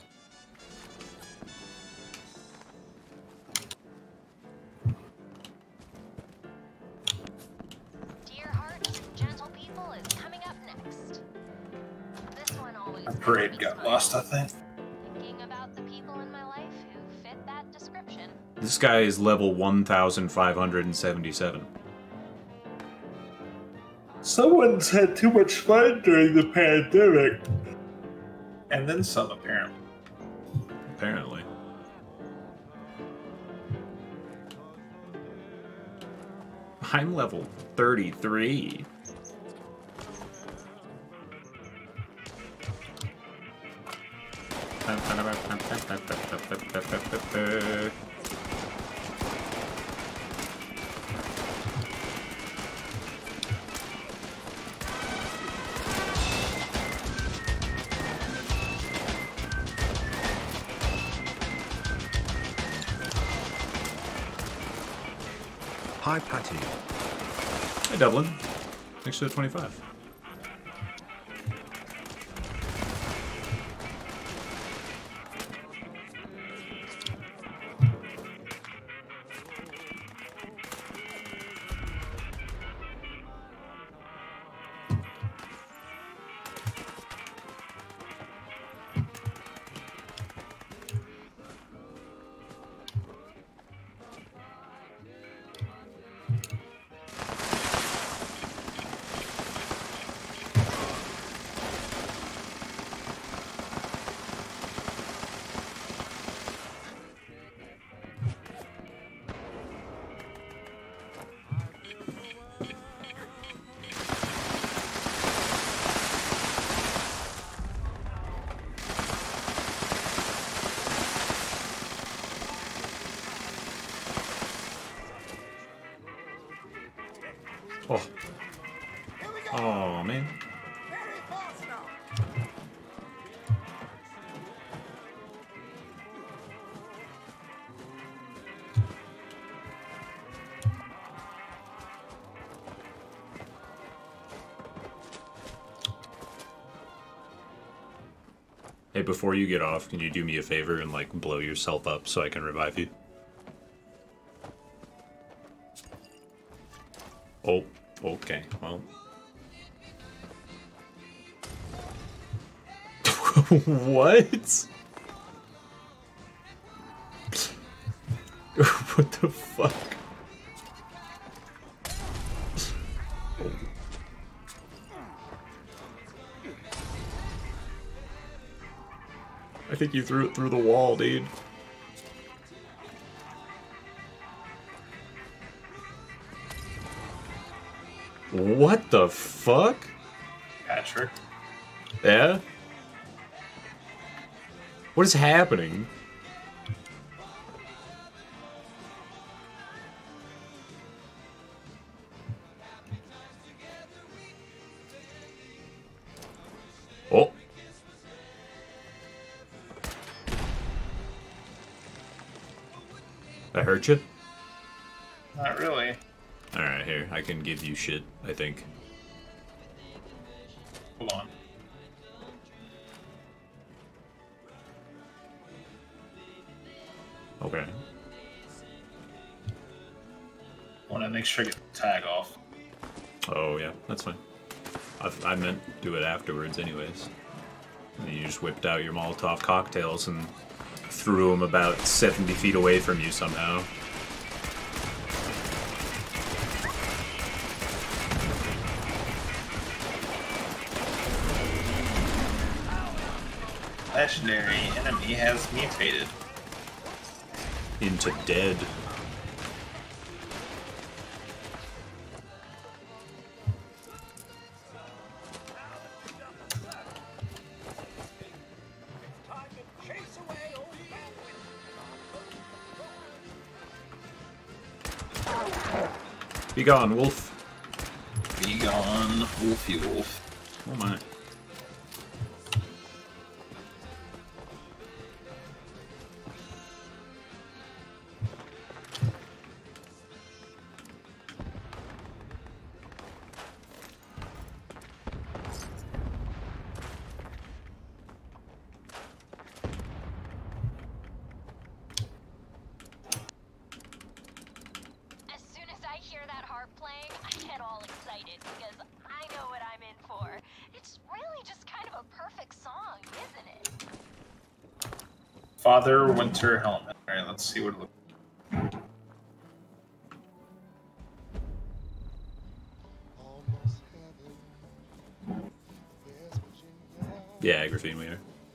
Dear Hearts, Gentle People is coming up next. This one always My parade got lost, I think. thinking about the people in my life who fit that description. This guy is level 1,577. Someone's had too much fun during the pandemic. And then some, apparently. Apparently. I'm level 33. Hi, Patty. Hey, Dublin. Thanks for the 25. Oh. Oh, man. Hey, before you get off, can you do me a favor and, like, blow yourself up so I can revive you? Oh, okay, well. What? What the fuck? Oh. I think you threw it through the wall, dude. What the fuck? Patrick. Yeah? What is happening? Oh. That hurt you? Not really. Alright, here. I can give you shit, I think. Hold on. Okay. I want to make sure I get the tag off. Oh, yeah, that's fine. I meant do it afterwards anyways. And you just whipped out your Molotov cocktails and threw them about 70 feet away from you somehow. Legendary enemy has mutated. Into dead. Be gone, wolf. Be gone, wolfy wolf. Oh my. As soon as I hear that harp playing, I get all excited because I know what I'm in for. It's really just kind of a perfect song, isn't it? Father Winter Helmet. Alright, let's see what it looks like. Yeah, graphene meter.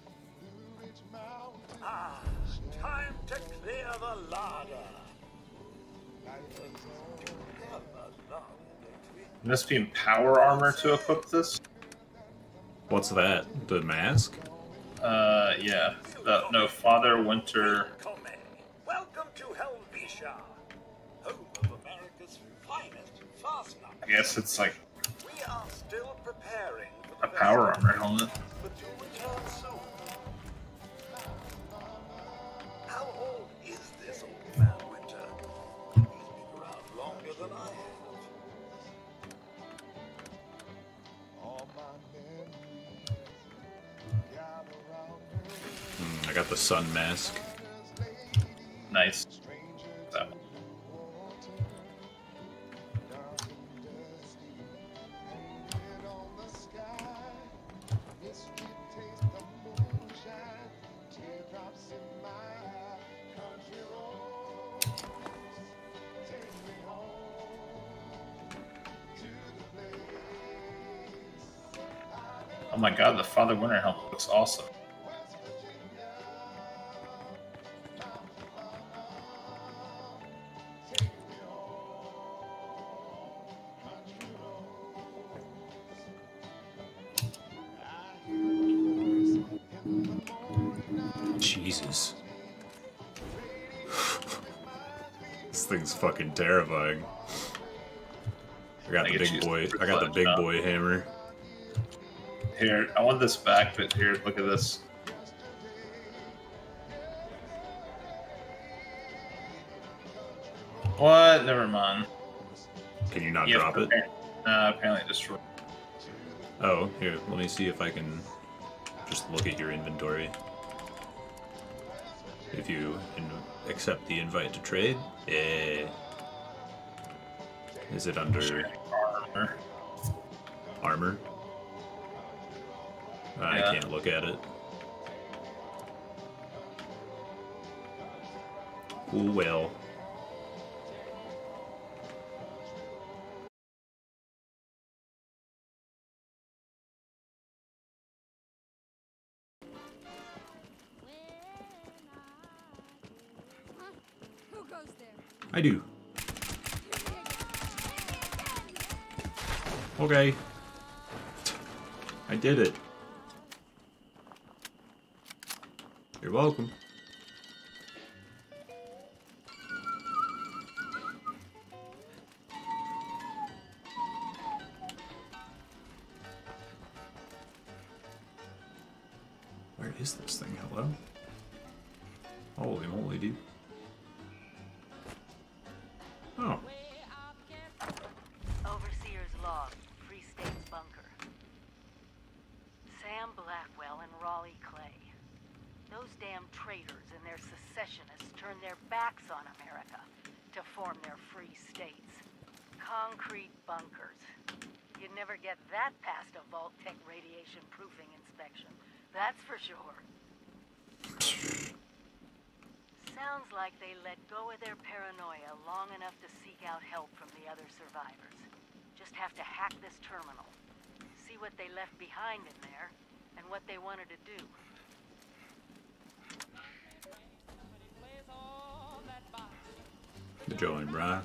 Ah, time to clear the larder. Must be in power armor to equip this. What's that? The mask? Yeah. No, Father Winter. Welcome to Helvetia, home of America's finest fastener. I guess it's like We are still preparing for a power armor helmet. but you'll return soon. How old is this old man, Winter? He's been around longer than I have. I got the sun mask. Nice. That one. Oh my god, the Father Winter helmet looks awesome. Jesus. This thing's fucking terrifying. I got the big boy. I got the big boy hammer. Here, I want this back, but here, look at this. What? Never mind. Can you not Yeah, drop it? Apparently it destroyed. Oh, here, let me see if I can just look at your inventory. If you accept the invite to trade, is it under Armor. armor? I Yeah. can't look at it. Oh well. Who goes there? I do. Okay. I did it. You're welcome. Where is this thing? Hello? Holy moly, dude. Oh. Overseer's log, Free State's bunker. Sam Blackwell and Raleigh Clay. Those damn traitors and their secessionists turned their backs on America to form their free states. Concrete bunkers. You'd never get that past a Vault-Tec radiation proofing inspection. That's for sure. Sounds like they let go of their paranoia long enough to seek out help from the other survivors. Just have to hack this terminal. See what they left behind in there, and what they wanted to do. The Joe and Bryce.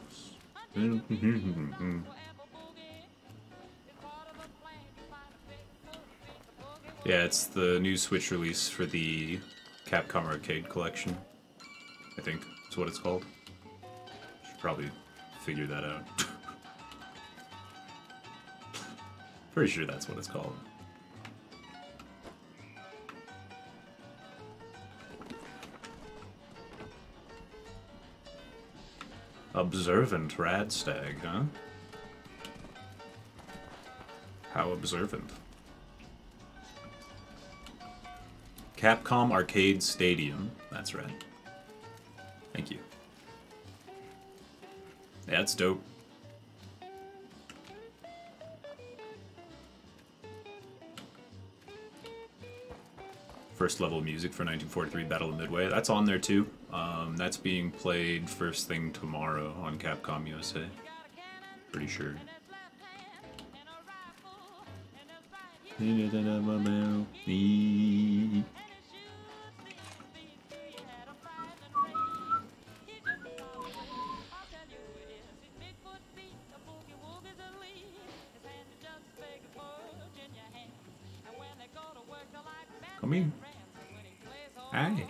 Yeah, it's the new Switch release for the Capcom Arcade Collection. I think that's what it's called. Should probably figure that out. Pretty sure that's what it's called. Observant Radstag, huh? How observant. Capcom Arcade Stadium. That's right. Thank you. Yeah, that's dope. First level music for 1943 Battle of Midway. That's on there too. That's being played first thing tomorrow on Capcom USA. Pretty sure. Come in. Hi.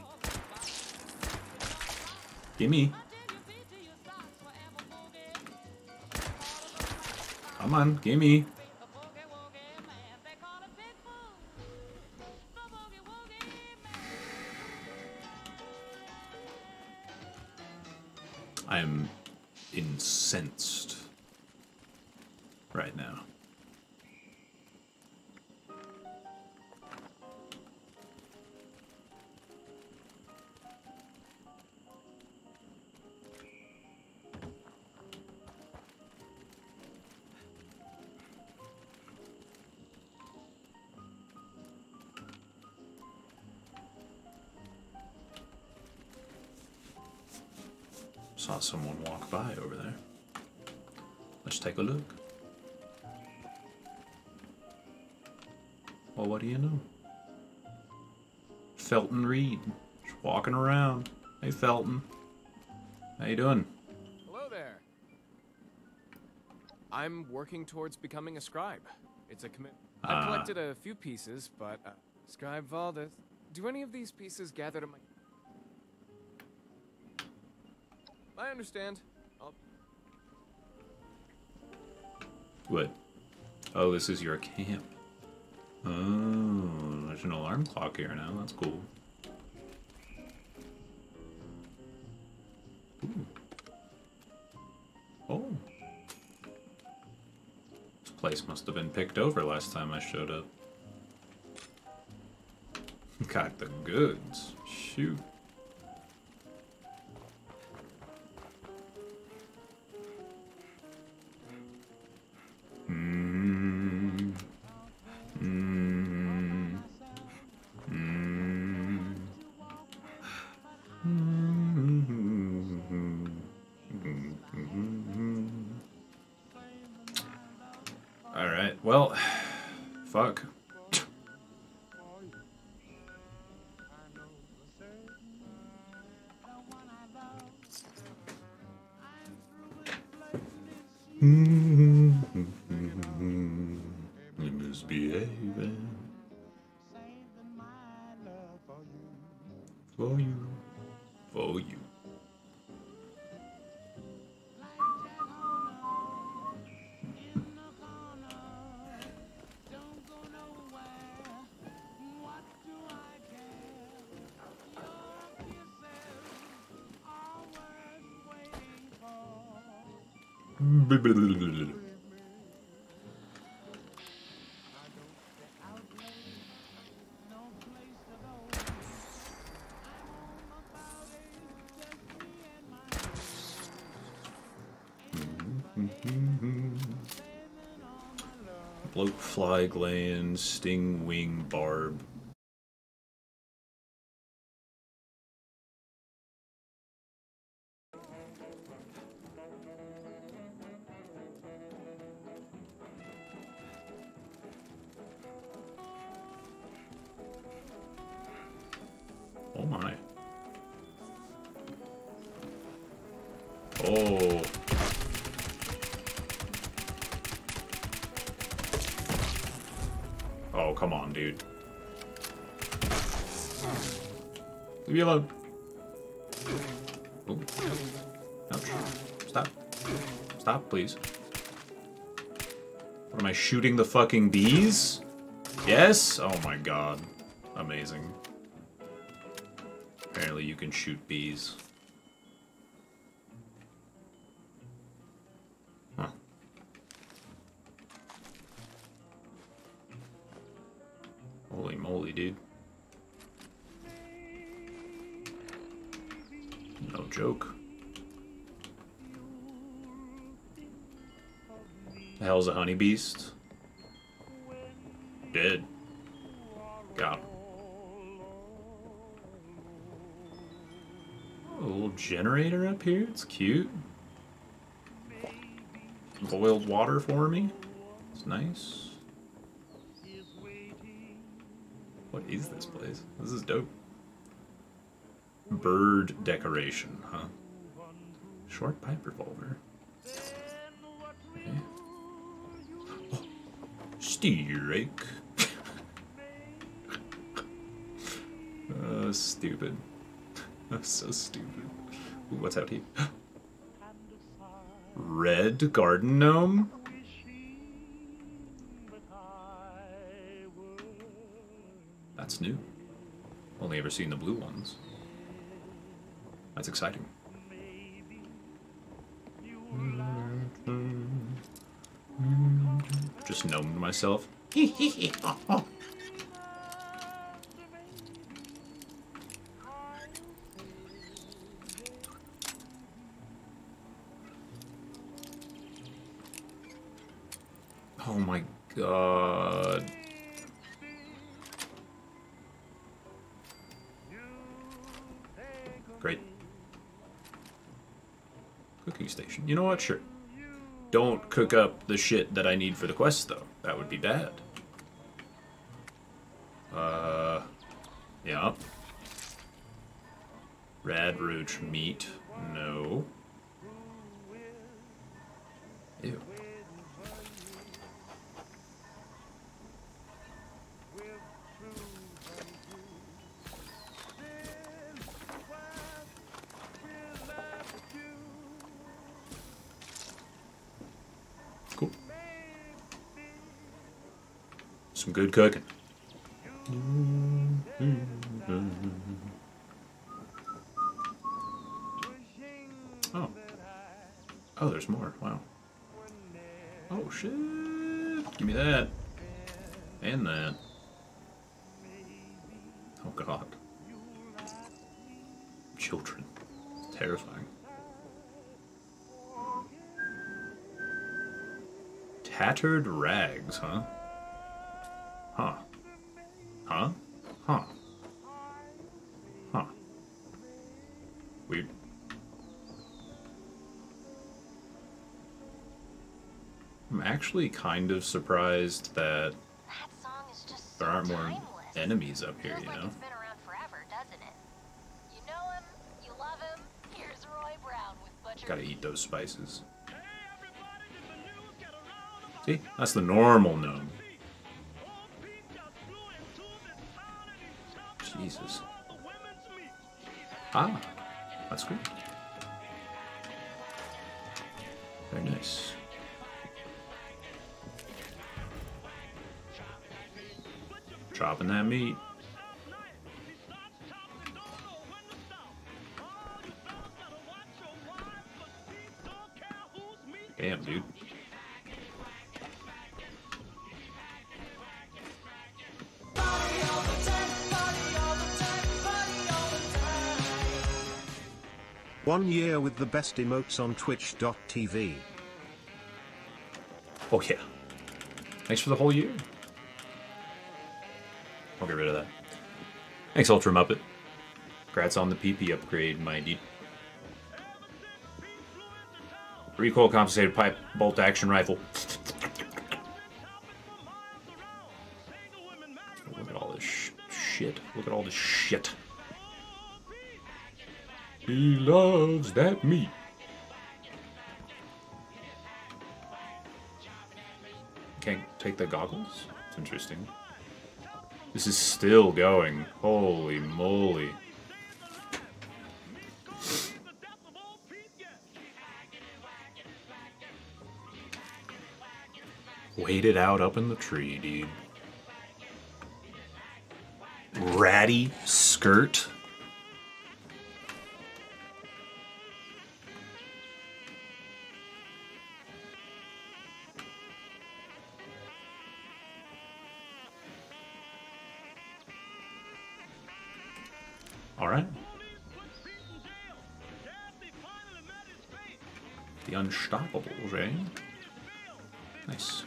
Gimme. Come on, gimme. I am incensed right now. Saw someone walk by over there. Let's take a look. Well, what do you know? Felton Reed. Just walking around. Hey, Felton. How you doing? Hello there. I'm working towards becoming a scribe. It's a commit. I've collected a few pieces, but scribe Valdez. Do any of these pieces gather to my... I understand. What? Oh, this is your camp. Oh, there's an alarm clock here now. That's cool. Ooh. Oh. This place must have been picked over last time I showed up. Got the goods. Shoot. Alright, well, fuck. Misbehaving for you, for you. Bloat fly gland, sting wing barb. Oh my. Oh. Oh, come on, dude. Leave me alone. Oh. Ouch. Stop. Stop, please. What am I shooting the fucking bees? Yes? Oh my god. Amazing. Apparently you can shoot bees. Huh. Holy moly, dude. No joke. The hell's a honey beast? Dead. Got him. Oh, a little generator up here. It's cute. Boiled water for me. It's nice. What is this place? This is dope. Bird decoration, huh? Short pipe revolver. Okay. Oh, steerake. Stupid. So stupid. Ooh, what's out here? Red garden gnome? That's new. Only ever seen the blue ones. That's exciting. Just gnomed myself. Oh my god. Great. Cooking station. You know what? Sure. Don't cook up the shit that I need for the quest, though. That would be bad. Yeah. Rad roach meat. No. Ew. Cool. Some good cooking. Oh. Oh, there's more. Wow. Oh, shit. Give me that. And that. Oh, God. Children. Terrifying. Tattered rags, huh? Huh. Huh? Huh. Huh. Weird. I'm actually kind of surprised that there aren't more enemies up here, you know? It's been around forever, doesn't it? You know him, you love him. Here's Roy Brown with Butcher. Gotta eat those spices. See? That's the normal gnome. Jesus. Ah, that's good. Very nice. Chopping that meat. Damn, dude. One year with the best emotes on Twitch.tv. Oh yeah. Thanks for the whole year. I'll get rid of that. Thanks, Ultra Muppet. Congrats on the PP upgrade, my dude. Recoil compensated pipe bolt action rifle. Look at all this shit. Look at all this shit. He loves that meat. Can't take the goggles? It's interesting. This is still going. Holy moly. Waited out up in the tree, dude. Ratty skirt. All right. The Unstoppables, eh? Nice.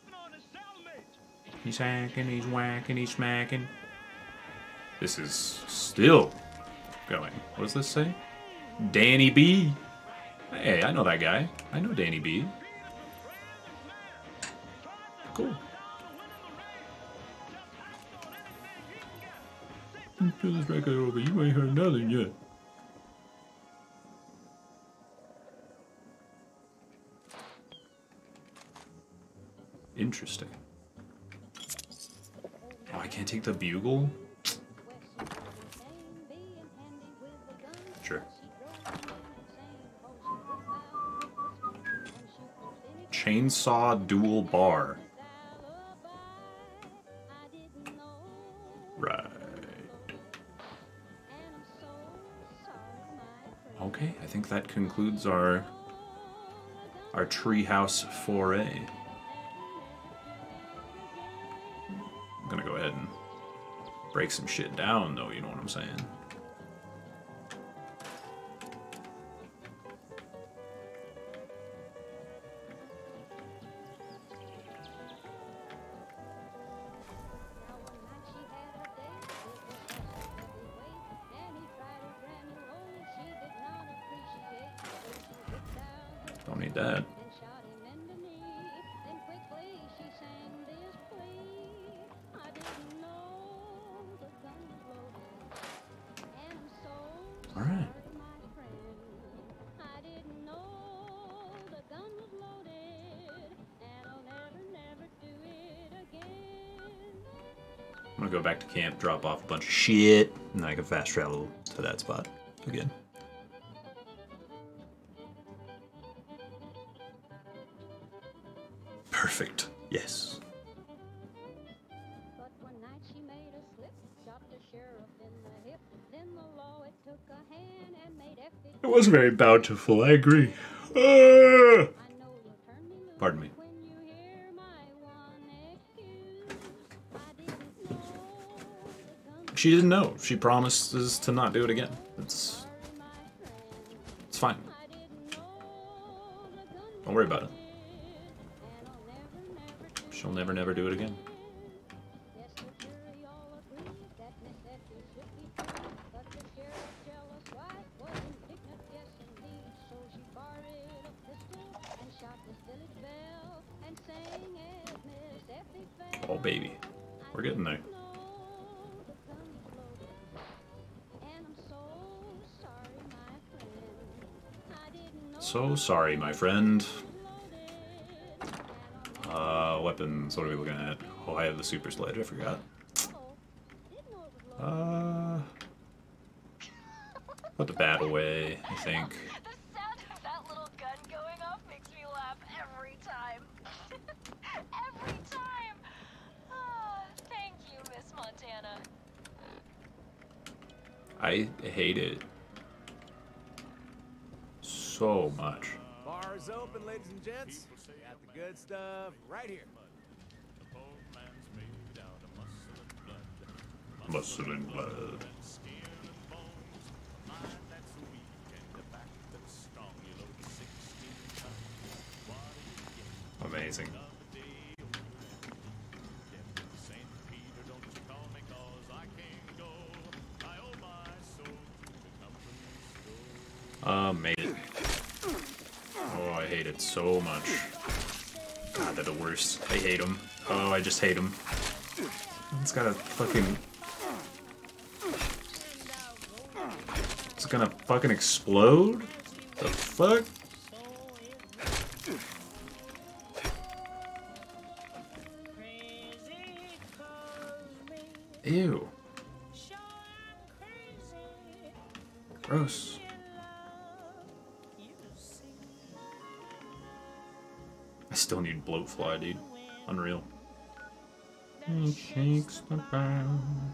He's hacking, he's whacking, he's smacking. This is still going. What does this say? Danny B. Hey, I know that guy. I know Danny B. Cool. Pull this record over. You ain't heard nothing yet. Interesting. Oh, I can't take the bugle? Sure. Chainsaw dual bar. Right. Okay, I think that concludes our treehouse foray. I'm gonna go ahead and break some shit down, though, you know what I'm saying? Don't need that. All right. I'm gonna go back to camp, drop off a bunch of shit, and then I can fast travel to that spot again. Perfect. Yes. It wasn't very bountiful, I agree. Pardon me. She didn't know. She promises to not do it again. It's fine. Don't worry about it. She'll never do it again. Oh, baby. We're getting there. So sorry, my friend. Weapons, what are we looking at? Oh, I have the super sledge, I forgot. Put the bat away, I think. The sound of that little gun going off makes me laugh every time. Every time! Oh, thank you, Miss Montana. I hate it so much. Bar's open, ladies and gents. Got the good stuff right here. Muscle and blood. Amazing. Made it. Oh, I hate it so much. God, they're the worst. I hate them. Oh, I just hate them. It's got a fucking... It's gonna fucking explode? The fuck? Ew. Gross. I still need bloatfly, dude. Unreal. He shakes the ground.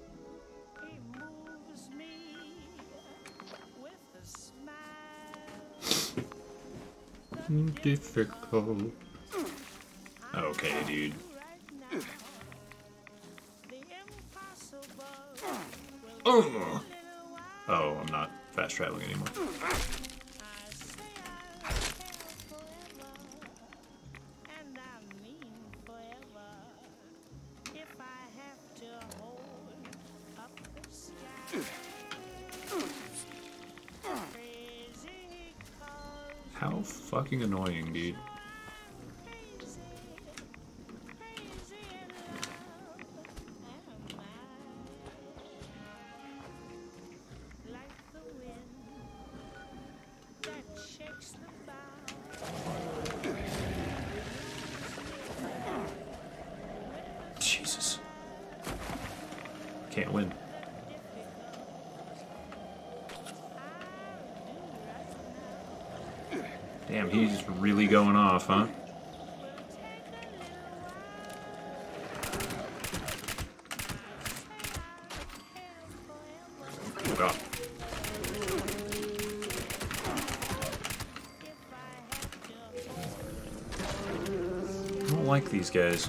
Difficult. Okay, dude. Oh, I'm not fast traveling anymore. How fucking annoying, dude. Jesus. Can't win. Damn, he's really going off, huh? Oh god. I don't like these guys.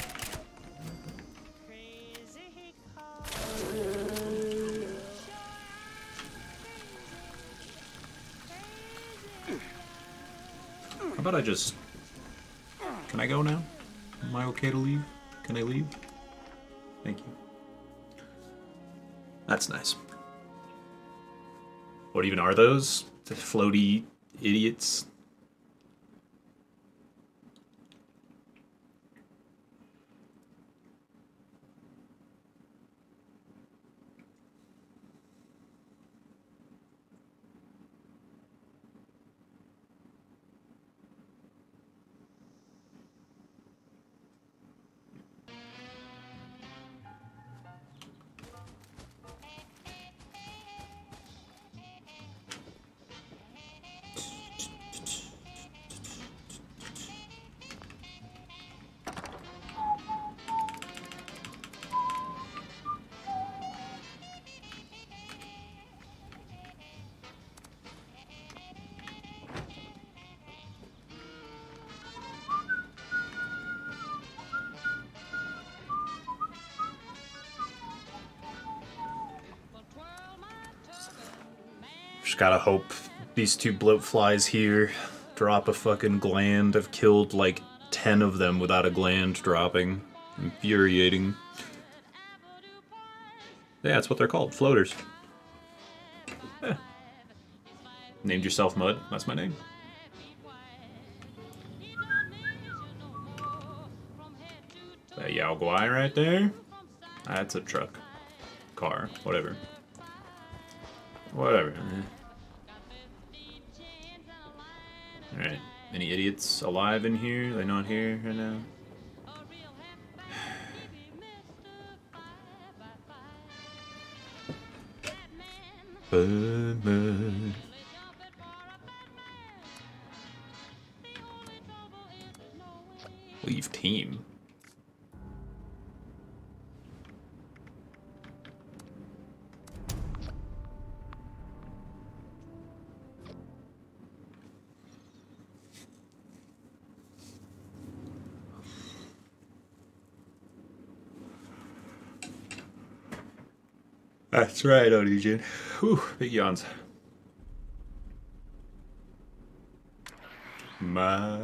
How about I just... Can I go now? Am I okay to leave? Can I leave? Thank you. That's nice. What even are those? The floaty idiots? Just gotta hope these two bloatflies here drop a fucking gland. I've killed like 10 of them without a gland dropping. Infuriating. Yeah, that's what they're called. Floaters. Yeah. Named yourself Mud? That's my name. That Yao Guai right there? That's a truck. Car. Whatever. Whatever. Alright. Any idiots alive in here? Are they not here right now? Leave team. That's right, Odijin. Whew, big yawns. My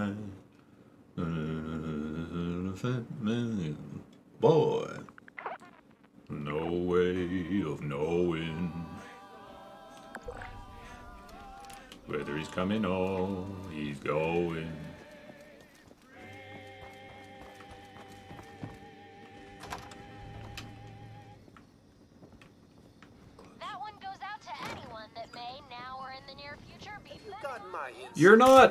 boy. No way of knowing whether he's coming or he's going. You're not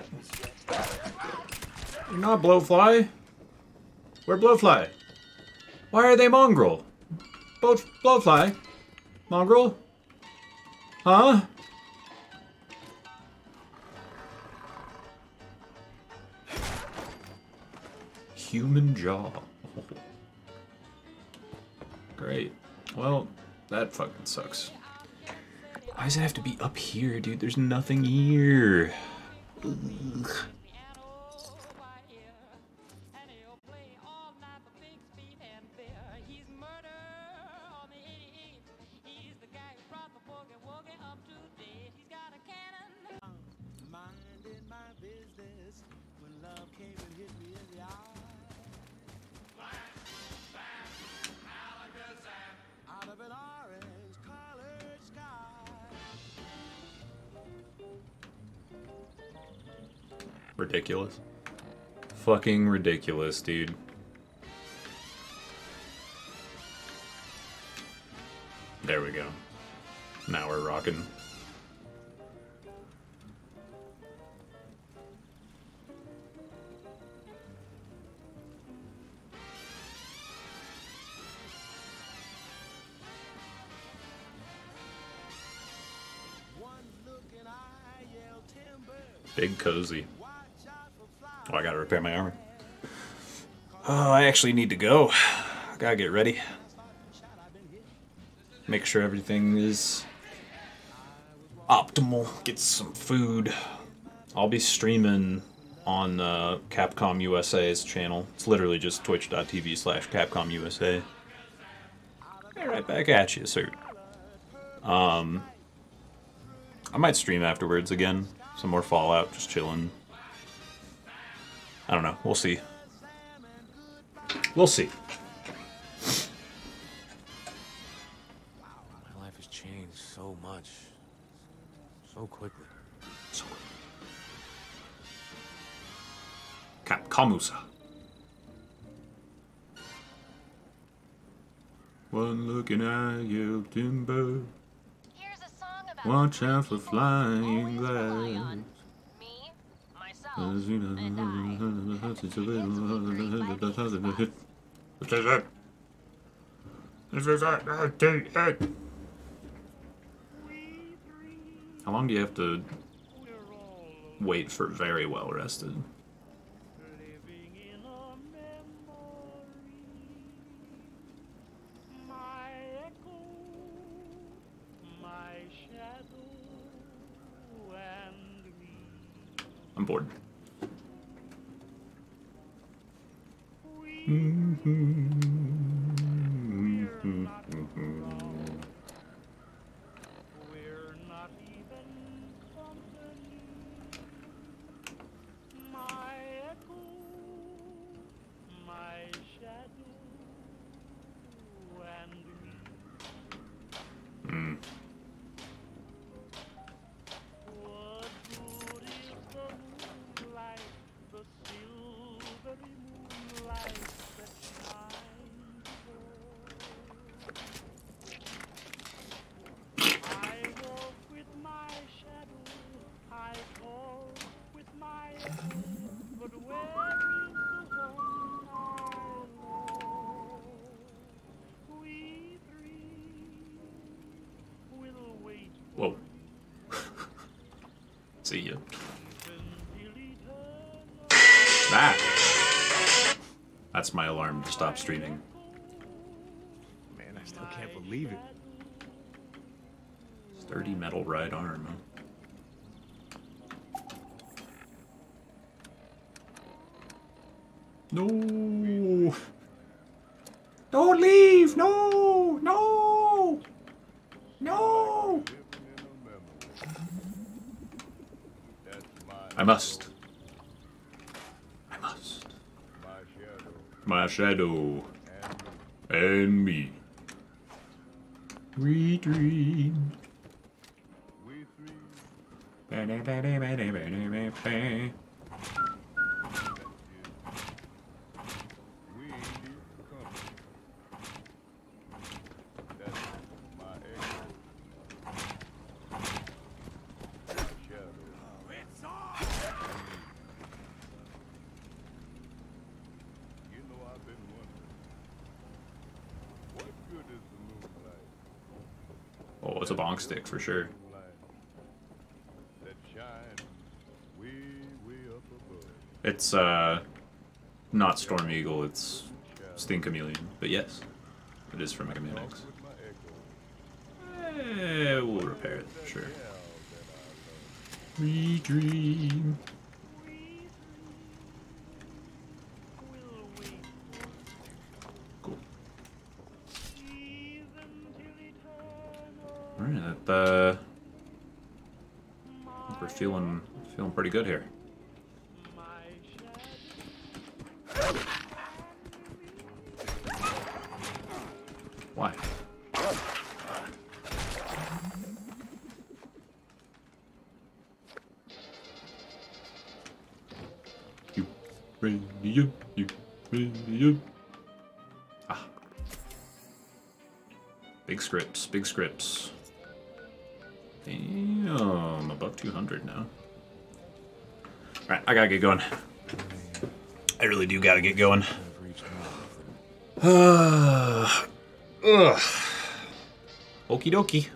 Blowfly. We're Blowfly. Why are they mongrel? Blowfly? Mongrel? Huh? human jaw. Great. Well, that fucking sucks. Why does it have to be up here, dude? There's nothing here. Ugh. Ridiculous. Fucking ridiculous, dude. There we go. Now we're rocking. Big cozy. Oh, I gotta repair my armor. Oh, I actually need to go. I gotta get ready. Make sure everything is optimal. Get some food. I'll be streaming on Capcom USA's channel. It's literally just twitch.tv/Capcom USA. Hey, right back at you, sir. I might stream afterwards again. Some more Fallout, just chilling. I don't know. We'll see. We'll see. My life has changed so much. So quickly. So quickly. Capcomusa. One looking at you, timber. Here's a song about Watch out for flying glass. me, myself, and I. How long do you have to wait for very well rested? I'm bored. Whoa. See ya. That's my alarm to stop streaming. Man, I still can't believe it. Sturdy metal right arm, huh? No! Don't leave! No! No! No! I must. I must. My shadow. And me. Retreat. Oh, it's a bonk stick for sure. It's not Storm Eagle, it's Sting Chameleon. But yes, it is from Mega Man X. We'll repair it, sure. Redream. Cool. Alright, I think we're feeling pretty good here. Why? You. Ah. Big scripts, big scripts. Damn, above 200 now. Alright, I gotta get going. I really do gotta get going. Okie dokie.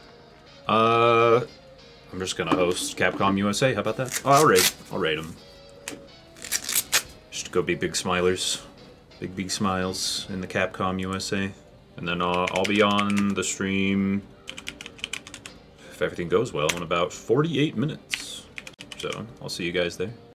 I'm just gonna host Capcom USA. How about that? Oh, I'll raid them. Just go be big smilers, big smiles in the Capcom USA, and then I'll be on the stream if everything goes well in about 48 minutes. So I'll see you guys there.